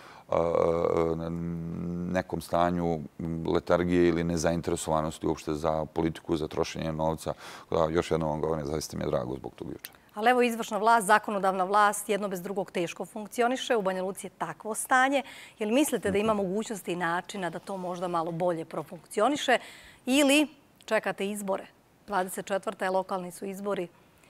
nekom stanju letargije ili nezainteresovanosti uopšte za politiku, za trošenje novca. Još jednom vam govorim, zaista mi je drago zbog toga juče. Ali evo izvršna vlast, zakonodavna vlast, jedno bez drugog teško funkcioniše. U Banja Luci je takvo stanje. Je li mislite da ima mogućnosti i načina da to možda malo bolje profunkcioniše ili čekate izbore? dvadeset četvrte lokalni su izbori.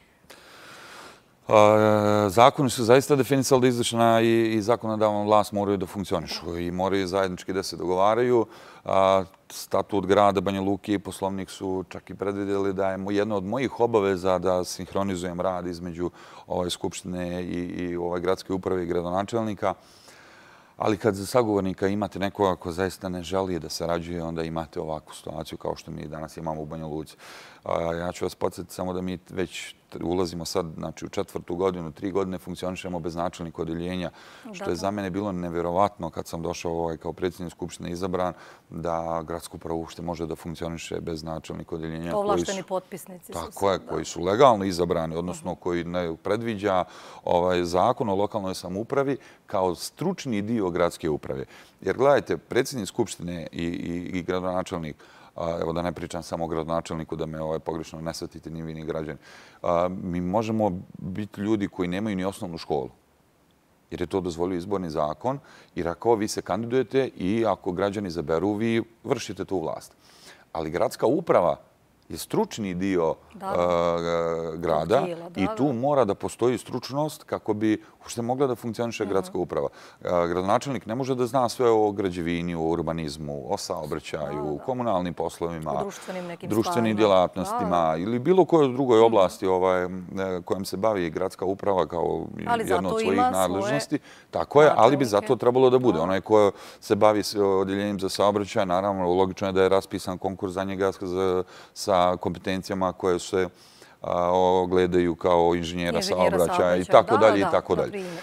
Zakoni su zaista definisali da izvršna i zakonodavna vlast moraju da funkcionišu i moraju zajednički da se dogovaraju. Statut grada Banja Luke i poslovnik su čak i predvidjeli da je jedno od mojih obaveza da sinhronizujem rad između Skupštine i gradske uprave i gradonačelnika. Ali kad za sagovornika imate nekoga ko zaista ne želi da sarađuje, onda imate ovakvu situaciju kao što mi danas imamo u Banja Luci. Ja ću vas podsjetiti samo da mi već ulazimo sad u četvrtu godinu, tri godine funkcionišemo bez načelnika odjeljenja, što je za mene bilo nevjerovatno kad sam došao kao predsjednik Skupštine izabran, da gradsku upravu uopšte može da funkcioniše bez načelnika odjeljenja. Ovlašteni potpisnici su. Tako je, koji su legalno izabrani, odnosno koji predviđa zakon o lokalnoj samoupravi kao stručni dio gradske uprave. Jer gledajte, predsjednik Skupštine i gradonačelnik, evo da ne pričam samo o gradonačelniku, da me pogrešno ne shvatite ni vi ni građani, mi možemo biti ljudi koji nemaju ni osnovnu školu. Jer je to dozvolio izborni zakon i rekao vi se kandidujete i ako građani zaberu, vi vršite tu vlast. Ali gradska uprava je stručni dio grada i tu mora da postoji stručnost kako bi uopšte mogla da funkcioniše gradska uprava. Gradonačelnik ne može da zna sve o građevini, o urbanizmu, o saobraćaju, o komunalnim poslovima, društvenim djelatnostima ili bilo kojoj drugoj oblasti kojom se bavi gradska uprava kao jedna od svojih nadležnosti. Tako je, ali bi zato trebalo da bude. Onaj ko se bavi odjeljenjem za saobraćaj, naravno, logično je da je raspisan konkurs za njega sa kompetencijama koje se ogledaju kao inženjera saobraćaja i tako dalje i tako dalje.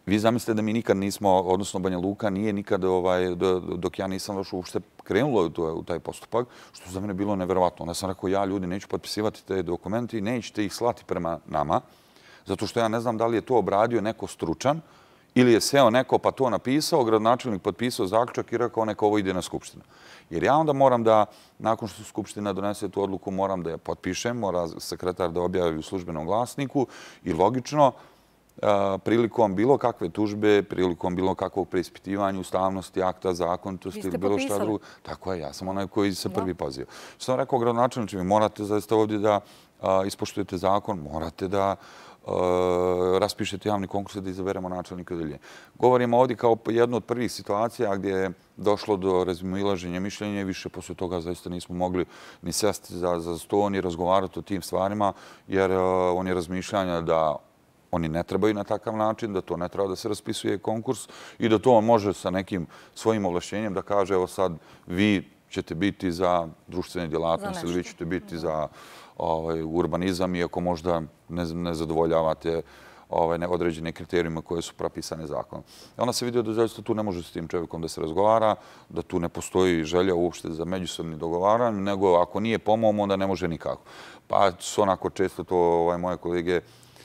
Vi zamislite da mi nikad nismo, odnosno Banja Luka nije nikad, dok ja nisam došao uopšte krenulo u taj postupak, što za mene bilo neverovatno. Onda sam rekao, ja ljudi neću potpisivati te dokumenti i nećete ih slati prema nama, zato što ja ne znam da li je to obradio neko stručan ili je seo neko pa to napisao, gradonačelnik potpisao zaključak i rekao neka ovo ide na skupštinu. Jer ja onda moram da, nakon što skupština donese tu odluku, moram da je potpišem, mora sekretar da objavi u službenom glasniku i logično, prilikom bilo kakve tužbe, prilikom bilo kakvog preispitivanja ustavnosti, akta, zakonitosti ili bilo šta drugo. Tako je, ja sam onaj koji se prvi pozio. Što sam rekao gradonačelniče, vi morate zaista ovdje da ispoštujete zakon, morate da raspišete javni konkurs da izaberemo načelnika odeljenja. Govorimo ovdje kao jednu od prvih situacija gdje je došlo do razmimoilaženja mišljenja i više posle toga zaista nismo mogli ni sesti za sto, ni razgovarati o tim stvarima, jer on je razmišljanja da oni ne trebaju na takav način, da to ne treba da se raspisuje konkurs i da to on može sa nekim svojim ovlašćenjem da kaže evo sad vi ćete biti za društvene djelatnosti ili vi ćete biti za urbanizam, iako možda ne zadovoljavate određene kriterijuma koje su propisane zakonom. Onda se vidio da zaista tu ne može s tim čovjekom da se razgovara, da tu ne postoji želja uopšte za međusobni dogovaranje, nego ako nije po mom, onda ne može nikako. Pa su onako često to moje kolege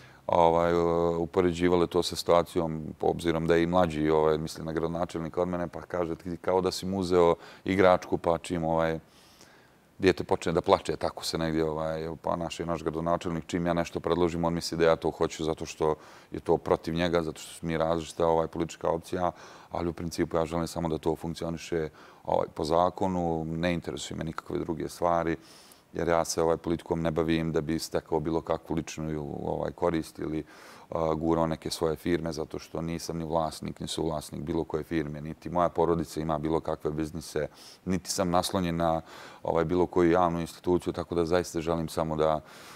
upoređivale to sa situacijom, po obzirom da je i mlađi, mislim na gradonačelnika od mene, pa kaže kao da si mu uzeo igračku, pa čim dijete počne da plače, tako se negdje ponaša i naš gradonačelnik. Čim ja nešto predložim, on misli da ja to hoću zato što je to protiv njega, zato što su mi različita politička opcija, ali u principu ja želim samo da to funkcioniše po zakonu, ne interesuju me nikakve druge stvari, jer ja se politikom ne bavim da bi stekao bilo kakvu ličnu korist ili gurao neke svoje firme, zato što nisam ni vlasnik, ni suvlasnik bilo koje firme, niti moja porodica ima bilo kakve biznise, niti sam naslonjen na bilo koju javnu instituciju, tako da zaista želim samo da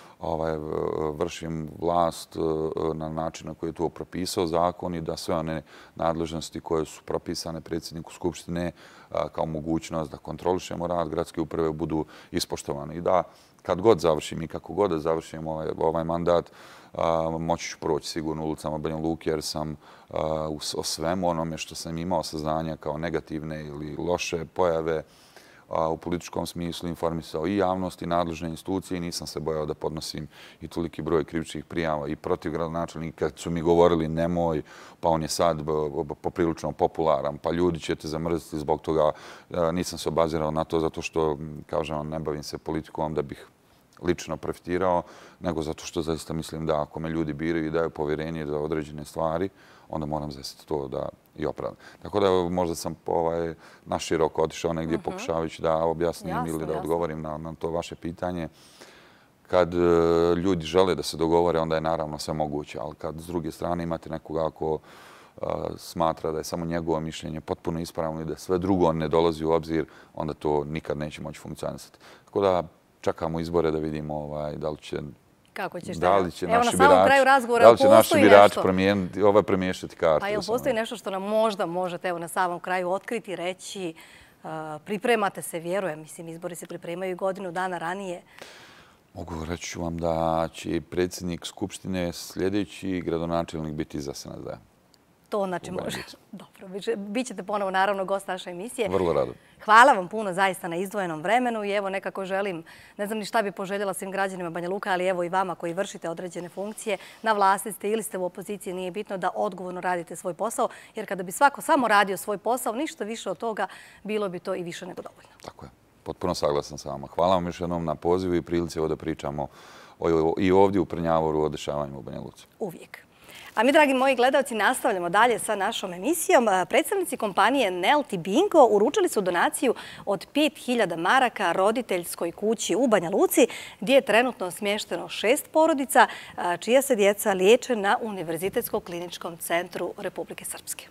vršim vlast na način na koji je to propisao zakon i da sve one nadležnosti koje su propisane predsjedniku Skupštine kao mogućnost da kontrolišemo rad gradske uprave budu ispoštovane. I da kad god završim i kako god da završim ovaj mandat, moći ću proći sigurno ulicama Banja Luke jer sam o svemu onome što sam imao saznanja kao negativne ili loše pojave u političkom smislu informisao i javnost i nadležne institucije i nisam se bojao da podnosim i toliki broj krivičnih prijava i protiv gradonačelnika. Kad su mi govorili nemoj, pa on je sad poprilično popularan, pa ljudi će te zamrziti zbog toga. Nisam se obazirao na to zato što, kažem, ne bavim se politikom da bih lično profitirao, nego zato što zaista mislim da ako me ljudi biraju i daju povjerenje za određene stvari, onda moram zaista to da i opravdam. Tako da možda sam naširoko otišao negdje pokušavajući da objasnim ili da odgovorim na to vaše pitanje. Kad ljudi žele da se dogovore, onda je naravno sve moguće, ali kad s druge strane imate nekoga ako smatra da je samo njegovo mišljenje potpuno ispravno i da sve drugo ne dolazi u obzir, onda to nikad neće moći funkcionisati. Tako da čekamo izbore da vidimo da li će Kako ćeš da li će Evo, naši na samom kraju razgovora, da li će naši birači nešto? promijeniti, ovaj premiješati kartu. Pa jel postoji nešto što nam možda možete evo, na samom kraju otkriti i reći, uh, pripremate se, vjerujem, mislim, izbori se pripremaju godinu dana ranije. Mogu reći ću vam da će predsjednik Skupštine sljedeći gradonačelnik biti za S N S D. To znači može. Dobro, bićete ponovo naravno gost naše emisije. Vrlo rado. Hvala vam puno zaista na izdvojenom vremenu i evo nekako želim, ne znam ni šta bi poželjela svim građanima Banja Luka, ali evo i vama koji vršite određene funkcije, na vlasti ste ili ste u opoziciji, nije bitno da odgovorno radite svoj posao, jer kada bi svako samo radio svoj posao, ništa više od toga, bilo bi to i više nego dovoljno. Tako je. Potpuno saglasan sa vama. Hvala vam još jednom na pozivu i prilici da pričamo i ovdje u Prnjavoru o dešavanju u Banja Luci. Uvijek. A mi, dragi moji gledalci, nastavljamo dalje sa našom emisijom. Predstavnici kompanije Nelti Bingo uručili su donaciju od pet hiljada maraka roditeljskoj kući u Banja Luci, gdje je trenutno smješteno šest porodica, čija se djeca liječe na Univerzitetskom kliničkom centru Republike Srpske.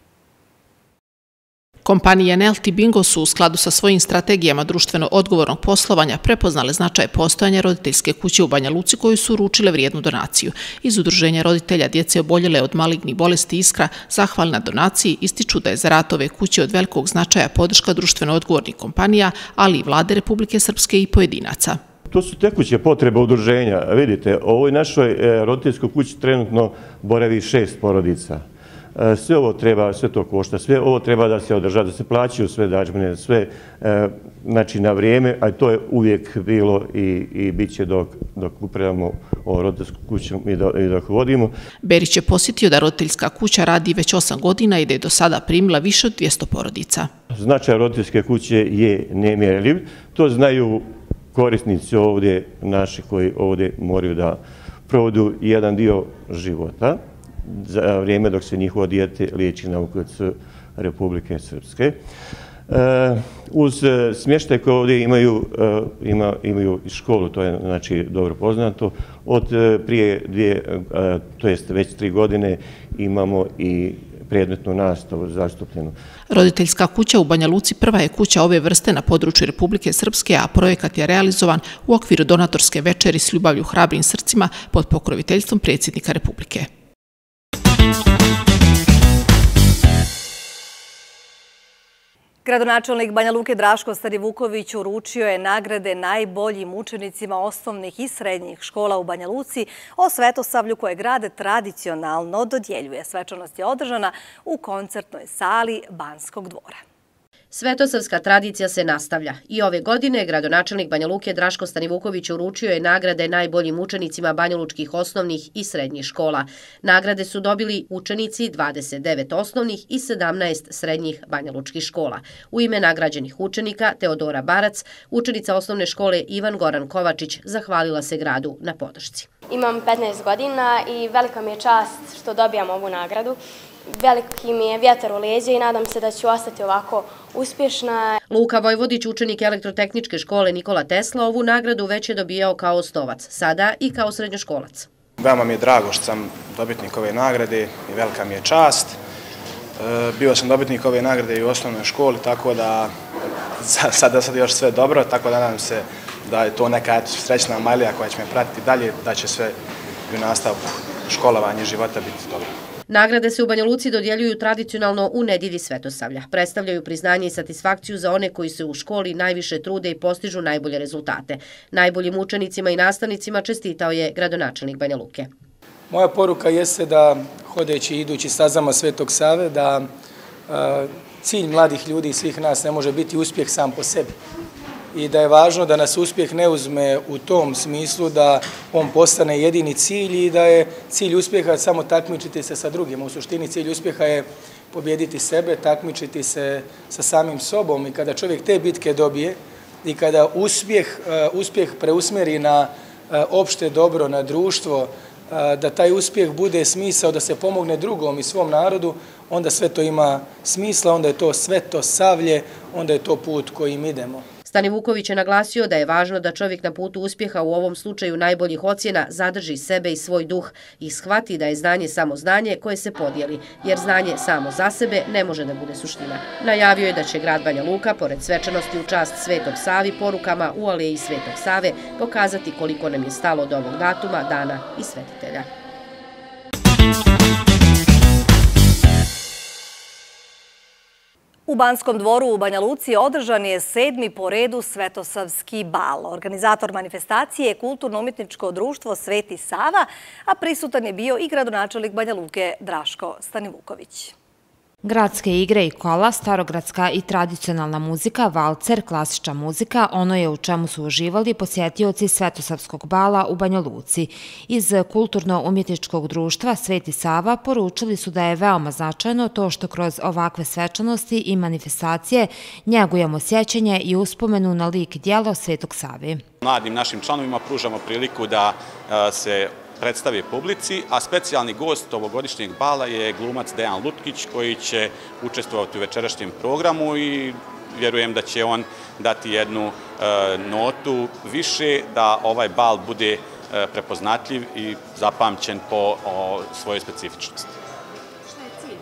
Kompanije Nelti Bingo su u skladu sa svojim strategijama društveno odgovornog poslovanja prepoznale značaj postojanja roditeljske kuće u Banja Luci koju su uručile vrijednu donaciju. Iz Udruženja roditelja djece oboljele od malignih bolesti Iskra, zahvalni na donaciji, ističu da je za rad ove kuće od velikog značaja podrška društveno odgovornih kompanija, ali i vlade Republike Srpske i pojedinaca. To su tekuće potrebe udruženja. Vidite, u ovoj našoj roditeljskoj kući trenutno boravi šest porodica. Sve ovo treba, sve to košta, sve ovo treba da se održa, da se plaćaju sve dažbine, sve znači na vrijeme, a to je uvijek bilo i, i bit će dok, dok upravljamo o roditeljsku kuću i, do, i dok vodimo. Berić je posjetio da roditeljska kuća radi već osam godina i da je do sada primila više od dvjesto porodica. Značaj roditeljske kuće je nemjerljiv. To znaju korisnici ovdje naši koji ovdje moraju da provodu jedan dio života za vrijeme dok se njihovo dijete liječi na U K C Republike Srpske. Uz smještaj koje ovdje imaju, ima, imaju i školu, to je znači dobro poznato. Od prije dvije, to jest već tri godine imamo i predmetnu nastavu zastupljenu. Roditeljska kuća u Banja Luci prva je kuća ove vrste na području Republike Srpske, a projekat je realizovan u okviru donatorske večeri s ljubavlju hrabrim srcima pod pokroviteljstvom predsjednika Republike. Gradonačelnik Banja Luke Draško Stanivuković uručio je nagrade najboljim učenicima osnovnih i srednjih škola u Banja Luci o Svetosavlju koje grad tradicionalno dodjeljuje. Svečanost je održana u koncertnoj sali Banskog dvora. Svetosavska tradicija se nastavlja i ove godine gradonačelnik Banja Luke Draško Stanivuković uručio je nagrade najboljim učenicima banjalučkih osnovnih i srednjih škola. Nagrade su dobili učenici dvadeset devet osnovnih i sedamnaest srednjih banjalučkih škola. U ime nagrađenih učenika Teodora Barac, učenica osnovne škole Ivan Goran Kovačić zahvalila se gradu na podršci. Imam petnaest godina i velika mi je čast što dobijam ovu nagradu. Veliki mi je vjetar u leđa i nadam se da ću ostati ovako uspješna. Luka Vojvodić, učenik elektrotehničke škole Nikola Tesla, ovu nagradu već je dobijao kao osnovac, sada i kao srednjoškolac. Veoma mi je drago što sam dobitnik ove nagrade i velika mi je čast. Bio sam dobitnik ove nagrade i u osnovnoj školi, tako da sada sad još sve dobro, tako da nadam se da je to neka srećna majlija koja će me pratiti dalje, da će sve u nastavku školovanja i života biti dobro. Nagrade se u Banja Luci dodjeljuju tradicionalno u nedjelji Svetosavlja. Predstavljaju priznanje i satisfakciju za one koji se u školi najviše trude i postižu najbolje rezultate. Najboljim učenicima i nastavnicima čestitao je gradonačelnik Banja Luke. Moja poruka jeste da, hodeći i idući stazama Svetog Save, da a, cilj mladih ljudi i svih nas ne može biti uspjeh sam po sebi. I da je važno da nas uspjeh ne uzme u tom smislu da on postane jedini cilj i da je cilj uspjeha samo takmičiti se sa drugim. U suštini cilj uspjeha je pobjediti sebe, takmičiti se sa samim sobom i kada čovjek te bitke dobije i kada uspjeh, uspjeh preusmjeri na opšte dobro, na društvo, da taj uspjeh bude smisao da se pomogne drugom i svom narodu, onda sve to ima smisla, onda je to Svetosavlje, onda je to put kojim idemo. Stanivuković je naglasio da je važno da čovjek na putu uspjeha, u ovom slučaju najboljih ocjena, zadrži sebe i svoj duh i shvati da je znanje samo znanje koje se podijeli, jer znanje samo za sebe ne može da bude suština. Najavio je da će grad Banja Luka, pored svečanosti u čast Svetog Savi, porukama u aleji Svetog Save, pokazati koliko nam je stalo od ovog datuma, dana i svetitelja. U Banskom dvoru u Banja Luci održan je sedmi po redu Svetosavski bal. Organizator manifestacije je kulturno-umjetničko društvo Sveti Sava, a prisutan je bio i gradonačelnik Banja Luke Draško Stanivuković. Gradske igre i kola, starogradska i tradicionalna muzika, valcer, klasična muzika, ono je u čemu su uživali posjetioci Svetosavskog bala u Banja Luci. Iz kulturno-umjetničkog društva Sveti Sava poručili su da je veoma značajno to što kroz ovakve svečanosti i manifestacije njegujemo sjećanje i uspomenu na lik i djelo Svetog Save. Mladim našim članovima pružamo priliku da se predstavi publici, a specijalni gost ovogodišnjeg bala je glumac Dejan Lutkić koji će učestvovati u večerašnjem programu i vjerujem da će on dati jednu notu više da ovaj bal bude prepoznatljiv i zapamćen po svojoj specifičnosti. Šta je cilj?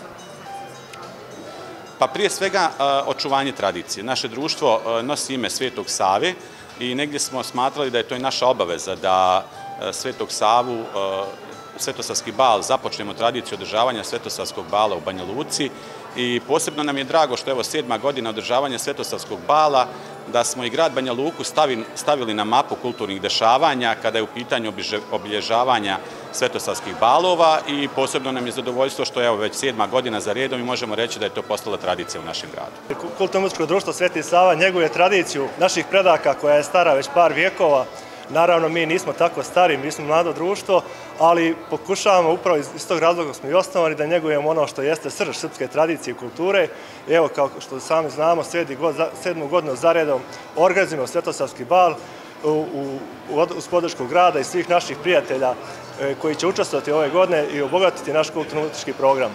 Pa prije svega očuvanje tradicije. Naše društvo nosi ime Svetog Save i negdje smo smatrali da je to i naša obaveza da Svetog Savu, Svetosavski bal, započnemo tradiciju održavanja Svetosavskog bala u Banja Luci i posebno nam je drago što je ovo sedma godina održavanja Svetosavskog bala, da smo i grad Banja Luku stavili na mapu kulturnih dešavanja kada je u pitanju obilježavanja Svetosavskih balova i posebno nam je zadovoljstvo što je evo već sedma godina za redom i možemo reći da je to postala tradicija u našem gradu. Kulturno-muzičko društvo Sveti Sava njeguje tradiciju naših predaka koja je stara već par vijekova. Naravno, mi nismo tako stari, mi smo mlado društvo, ali pokušavamo upravo iz tog razloga smo i osnovani da njegujemo ono što jeste srž srpske tradicije i kulture. Evo, kao što sami znamo, sedmu godinu zaredom organizujemo Svetosavski bal uz podršku grada i svih naših prijatelja koji će učestvovati ove godine i obogatiti naš kulturno-muzički program.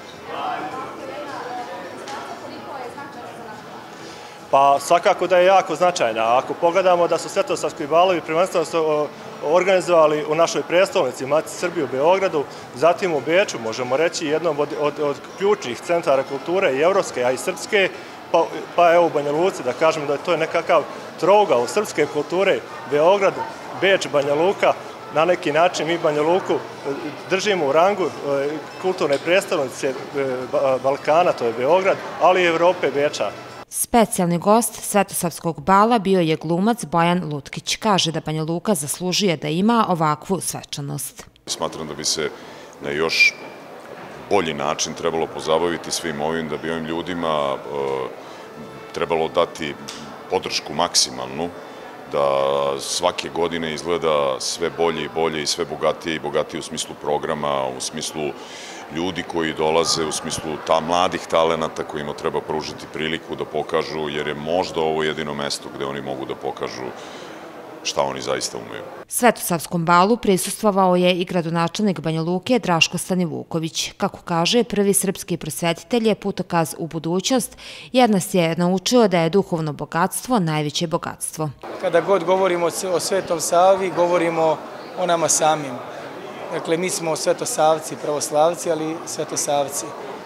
Pa svakako da je jako značajna. Ako pogledamo da su Svetosavski balovi prvenstveno su organizovali u našoj prestolnici Matici Srbije u Beogradu, zatim u Beču, možemo reći jednom od ključnih centara kulture i evropske, a i srpske, pa evo u Banja Luci, da kažemo da je to nekakav trougao srpske kulture, Beograd, Beč, Banja Luka. Na neki način mi Banja Luku držimo u rangu kulturne prestolnice Balkana, to je Beograd, ali i Evrope, Beča. Specijalni gost Svetosavskog bala bio je glumac Bojan Lutkić. Kaže da Banja Luka zaslužuje da ima ovakvu svečanost. Smatram da bi se na još bolji način trebalo pozabaviti svim ovim, da bi ovim ljudima trebalo dati podršku maksimalnu, da svake godine izgleda sve bolje i bolje i sve bogatije i bogatije u smislu programa, u smislu ljudi koji dolaze, u smislu ta mladih talenata kojima treba pružiti priliku da pokažu, jer je možda ovo jedino mesto gde oni mogu da pokažu šta oni zaista umeju. Svetosavskom balu prisustvovao je i gradonačelnik Banja Luke Draško Stanivuković. Kako kaže, prvi srpski prosvetitelj je putokaz u budućnost, jer nas je naučio da je duhovno bogatstvo najveće bogatstvo. Kada god govorimo o Svetom Savi, govorimo o nama samim. Dakle, mi smo Svetosavci, pravoslavci, ali Svetosavci.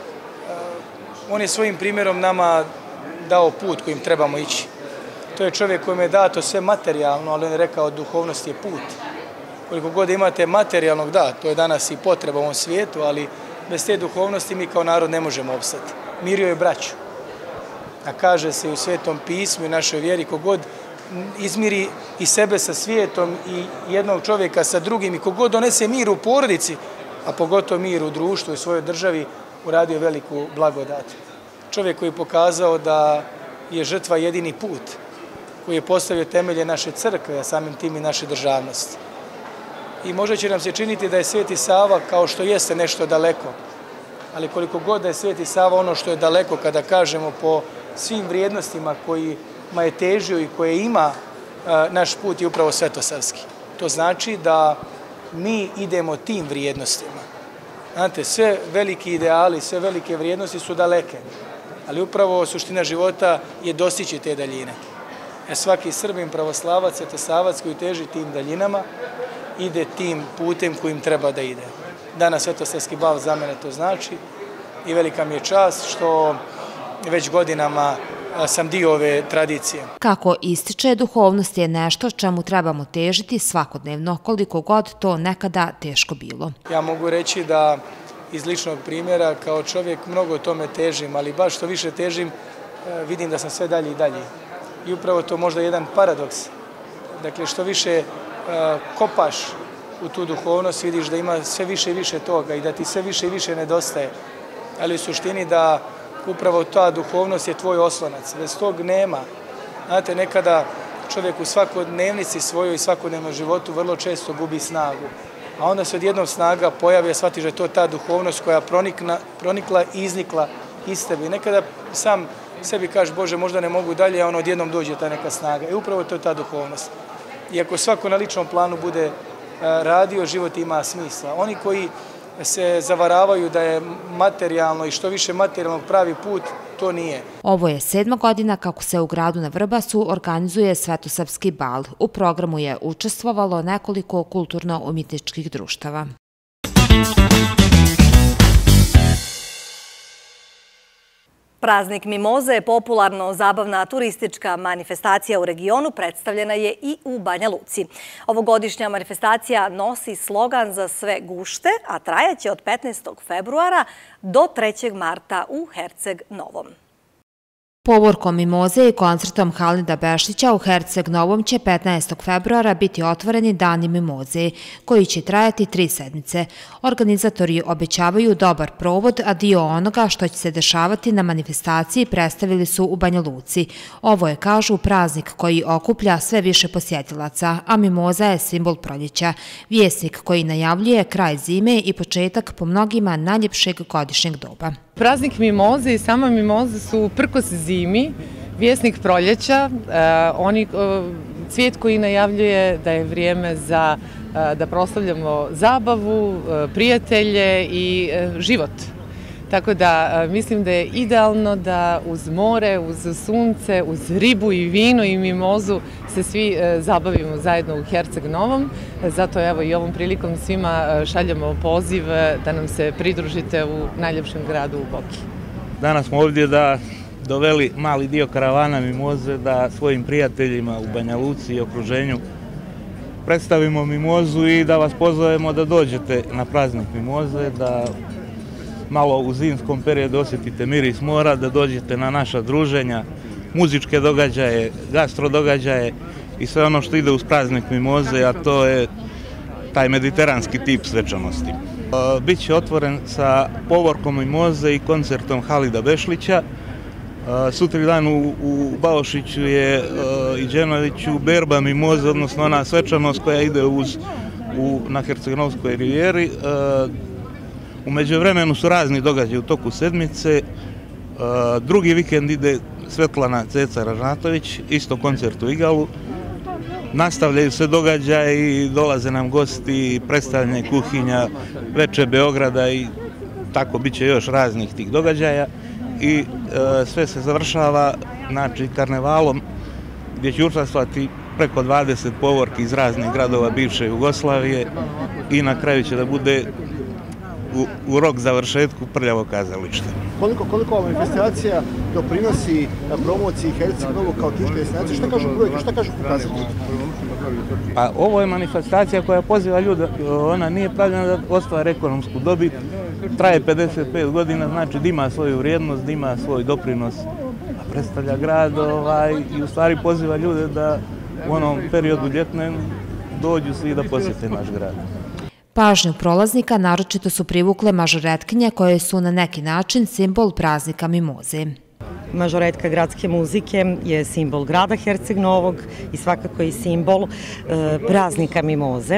On je svojim primjerom nama dao put kojim trebamo ići. To je čovjek kojem je dato sve materijalno, ali on je rekao duhovnost je put. Koliko god imate materijalnog, da, to je danas i potreba u ovom svijetu, ali bez te duhovnosti mi kao narod ne možemo opstati. Mirio je braću. A kaže se u Svetom pismu i našoj vjeri, kogod izmiri i sebe sa svijetom i jednog čovjeka sa drugim i kogod donese mir u porodici, a pogotovo mir u društvu i svojoj državi, uradio veliku blagodat. Čovjek koji je pokazao da je žrtva jedini put, koji je postavio temelje naše crkve, a samim tim i naše državnosti. I možda će nam se činiti da je Sveti Sava kao što jeste nešto daleko, ali koliko god da je Sveti Sava ono što je daleko, kada kažemo po svim vrijednostima kojima je težio i koje ima, naš put je upravo svetosavski. To znači da mi idemo tim vrijednostima. Znate, sve veliki ideali, sve velike vrijednosti su daleke, ali upravo suština života je dostići te daljine. Svaki Srbin, pravoslavac, svetosavac koji teži tim daljinama, ide tim putem kojim treba da ide. Danas Svetosavski bal za mene to znači i velika mi je čast što već godinama sam dio ove tradicije. Kako ističe, duhovnost je nešto čemu trebamo težiti svakodnevno, koliko god to nekada teško bilo. Ja mogu reći da iz ličnog primjera kao čovjek mnogo tome težim, ali baš što više težim vidim da sam sve dalje i dalje. I upravo to možda jedan paradoks. Dakle, što više kopaš u tu duhovnost, vidiš da ima sve više i više toga i da ti sve više i više nedostaje. Ali u suštini da upravo ta duhovnost je tvoj oslonac. Bez tog nema. Znate, nekada čovjek u svakodnevnici svojoj i svakodnevnom životu vrlo često gubi snagu. A onda se odjednom snaga pojavi, a shvatiš da je to ta duhovnost koja pronikla i iznikla iz tebe. I nekada sam sebi kažeš, Bože, možda ne mogu dalje, a ono odjednom dođe ta neka snaga. I upravo to je ta duhovnost. I ako svako na ličnom planu bude radio, život ima smisla. Oni koji se zavaravaju da je materijalno i što više materijalnog pravi put, to nije. Ovo je sedma godina kako se u gradu na Vrbasu organizuje Svetosavski bal. U programu je učestvovalo nekoliko kulturno-umjetničkih društava. Praznik Mimoze, popularno-zabavna turistička manifestacija u regionu, predstavljena je i u Banja Luci. Ovogodišnja manifestacija nosi slogan za sve gušte, a trajaće od petnaestog februara do trećeg marta u Herceg Novom. Povorkom Mimoze i koncertom Halida Bešića u Herceg Novom će petnaestog februara biti otvoreni Dani Mimoze, koji će trajati tri sedmice. Organizatori obećavaju dobar provod, a dio onoga što će se dešavati na manifestaciji predstavili su u Banja Luci. Ovo je, kažu, praznik koji okuplja sve više posjetilaca, a Mimoza je simbol proljeća. Vjesnik koji najavljuje kraj zime i početak po mnogima najljepšeg godišnjeg doba. Praznik Mimoze i sama Mimoza su prkos zimi, vjesnik proljeća, oni cvijet koji najavljuje da je vrijeme za da proslavljamo zabavu, prijatelje i život. Tako da mislim da je idealno da uz more, uz sunce, uz ribu i vino i mimozu se svi zabavimo zajedno u Herceg Novom. Zato evo i ovom prilikom svima šaljemo poziv da nam se pridružite u najljepšem gradu u Boki. Danas smo ovdje da doveli mali dio karavana Mimoze da svojim prijateljima u Banja Luci i okruženju predstavimo Mimozu i da vas pozovemo da dođete na praznik Mimoze, da malo u zimskom periodu osjetite miris mora, da dođete na naša druženja, muzičke događaje, gastro događaje i sve ono što ide uz praznik Mimoze, a to je taj mediteranski tip svečanosti. Biće otvoren sa povorkom Mimoze i koncertom Halida Bešlića. Sutri dan u Baošiću je i Đenoviću berba Mimoze, odnosno ona svečanost koja ide na Herceg-Novskoj rivijeri. U međuvremenu su razni događaji u toku sedmice. Drugi vikend ide Svetlana Ceca Ražnatović, isto koncert u Igalu. Nastavljaju se događaji, dolaze nam gosti, predstavljanje kuhinja, veče Beograda i tako bit će još raznih tih događaja. I sve se završava karnevalom gdje će učestvovati preko dvadeset povorki iz raznih gradova bivše Jugoslavije i na kraju će da bude u rok završetku prljavo kazalište. Koliko ova manifestacija doprinosi promociji Herceg Novog kao turističke destinacije? Šta kažu brojke, šta kažu pokazatelji? Pa ovo je manifestacija koja poziva ljude, ona nije pravljena da ostvare ekonomsku dobit, traje pedeset pet godina, znači da ima svoju vrijednost, da ima svoj doprinos, a predstavlja grad i u stvari poziva ljude da u onom periodu ljetnem dođu svi da posjete naš grad. Pažnju prolaznika naročito su privukle mažoretkinje koje su na neki način simbol praznika Mimoze. Mažoretka gradske muzike je simbol grada Herceg Novog i svakako i simbol praznika Mimoze.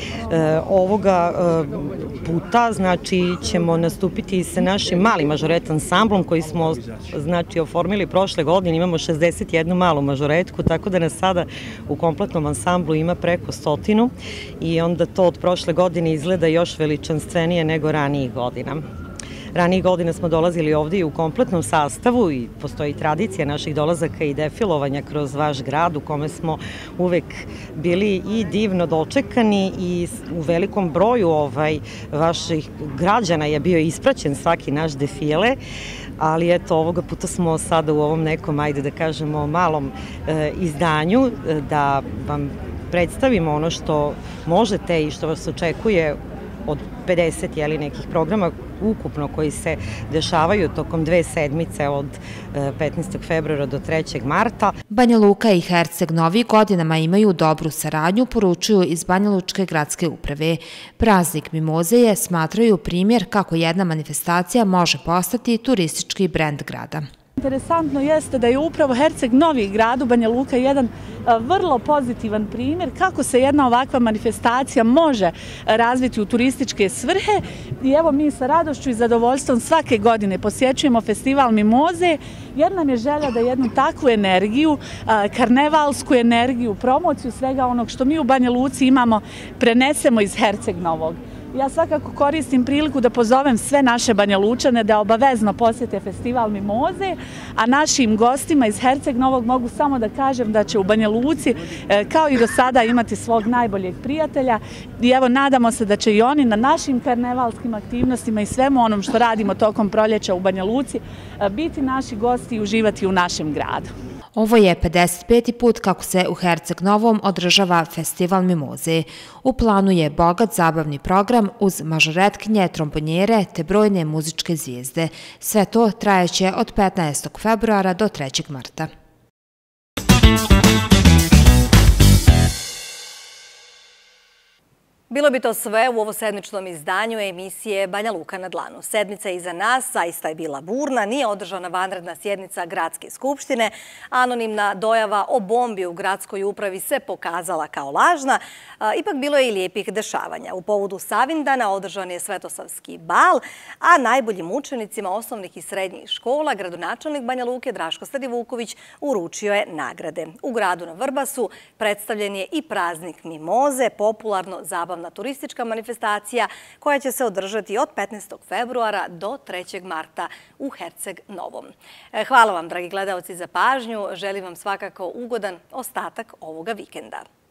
Ovoga puta ćemo nastupiti sa našim malim mažoret ansamblom koji smo oformili prošle godine. Imamo šezdeset jednu malu mažoretku, tako da nas sada u kompletnom ansamblu ima preko stotinu i onda to od prošle godine izgleda još veličanstvenije nego ranijih godina. Ranijih godina smo dolazili ovdje u kompletnom sastavu i postoji tradicija naših dolazaka i defilovanja kroz vaš grad u kome smo uvek bili i divno dočekani i u velikom broju vaših građana je bio ispraćen svaki naš defile, ali eto ovoga puta smo sada u ovom nekom, ajde da kažemo, malom izdanju da vam predstavimo ono što možete i što vas očekuje od pedeset nekih programa ukupno koji se dešavaju tokom dve sedmice od petnaestog februara do trećeg marta. Banja Luka i Herceg Novi godinama imaju dobru saradnju, poručuju iz Banja Lučke gradske uprave. Praznik Mimoze je, smatraju, primjer kako jedna manifestacija može postati turistički brend grada. Interesantno jeste da je upravo Herceg Novi grad u Banja Luka jedan vrlo pozitivan primjer kako se jedna ovakva manifestacija može razviti u turističke svrhe i evo mi sa radošću i zadovoljstvom svake godine posjećujemo festival Mimoze jer nam je želja da jednu takvu energiju, karnevalsku energiju, promociju svega onog što mi u Banja Luci imamo prenesemo iz Herceg Novog. Ja svakako koristim priliku da pozovem sve naše Banja Lučane da obavezno posjete festival Mimoze, a našim gostima iz Herceg Novog mogu samo da kažem da će u Banja Luci kao i do sada imati svog najboljeg prijatelja i evo nadamo se da će i oni na našim karnevalskim aktivnostima i svemu onom što radimo tokom proljeća u Banja Luci biti naši gosti i uživati u našem gradu. Ovo je pedeset peti put kako se u Herceg Novom održava festival Mimoze. U planu je bogat zabavni program uz mažoretkinje, trombonjere te brojne muzičke zvijezde. Sve to trajeće od petnaestog februara do trećeg marta. Bilo bi to sve u ovosedmičnom izdanju emisije Banja Luka na dlanu. Sedmica iza nas zaista je bila burna, nije održana vanredna sjednica Gradske skupštine. Anonimna dojava o bombi u gradskoj upravi se pokazala kao lažna. Ipak bilo je i lijepih dešavanja. U povodu Savindana održan je Svetosavski bal, a najboljim učenicima osnovnih i srednjih škola gradonačelnik Banja Luke Draško Stanivuković uručio je nagrade. U gradu na Vrbasu predstavljen je i praznik Mimoze, popularno zabavno turistička manifestacija koja će se održati od petnaestog februara do trećeg marta u Herceg Novom. Hvala vam, dragi gledalci, za pažnju. Želim vam svakako ugodan ostatak ovoga vikenda.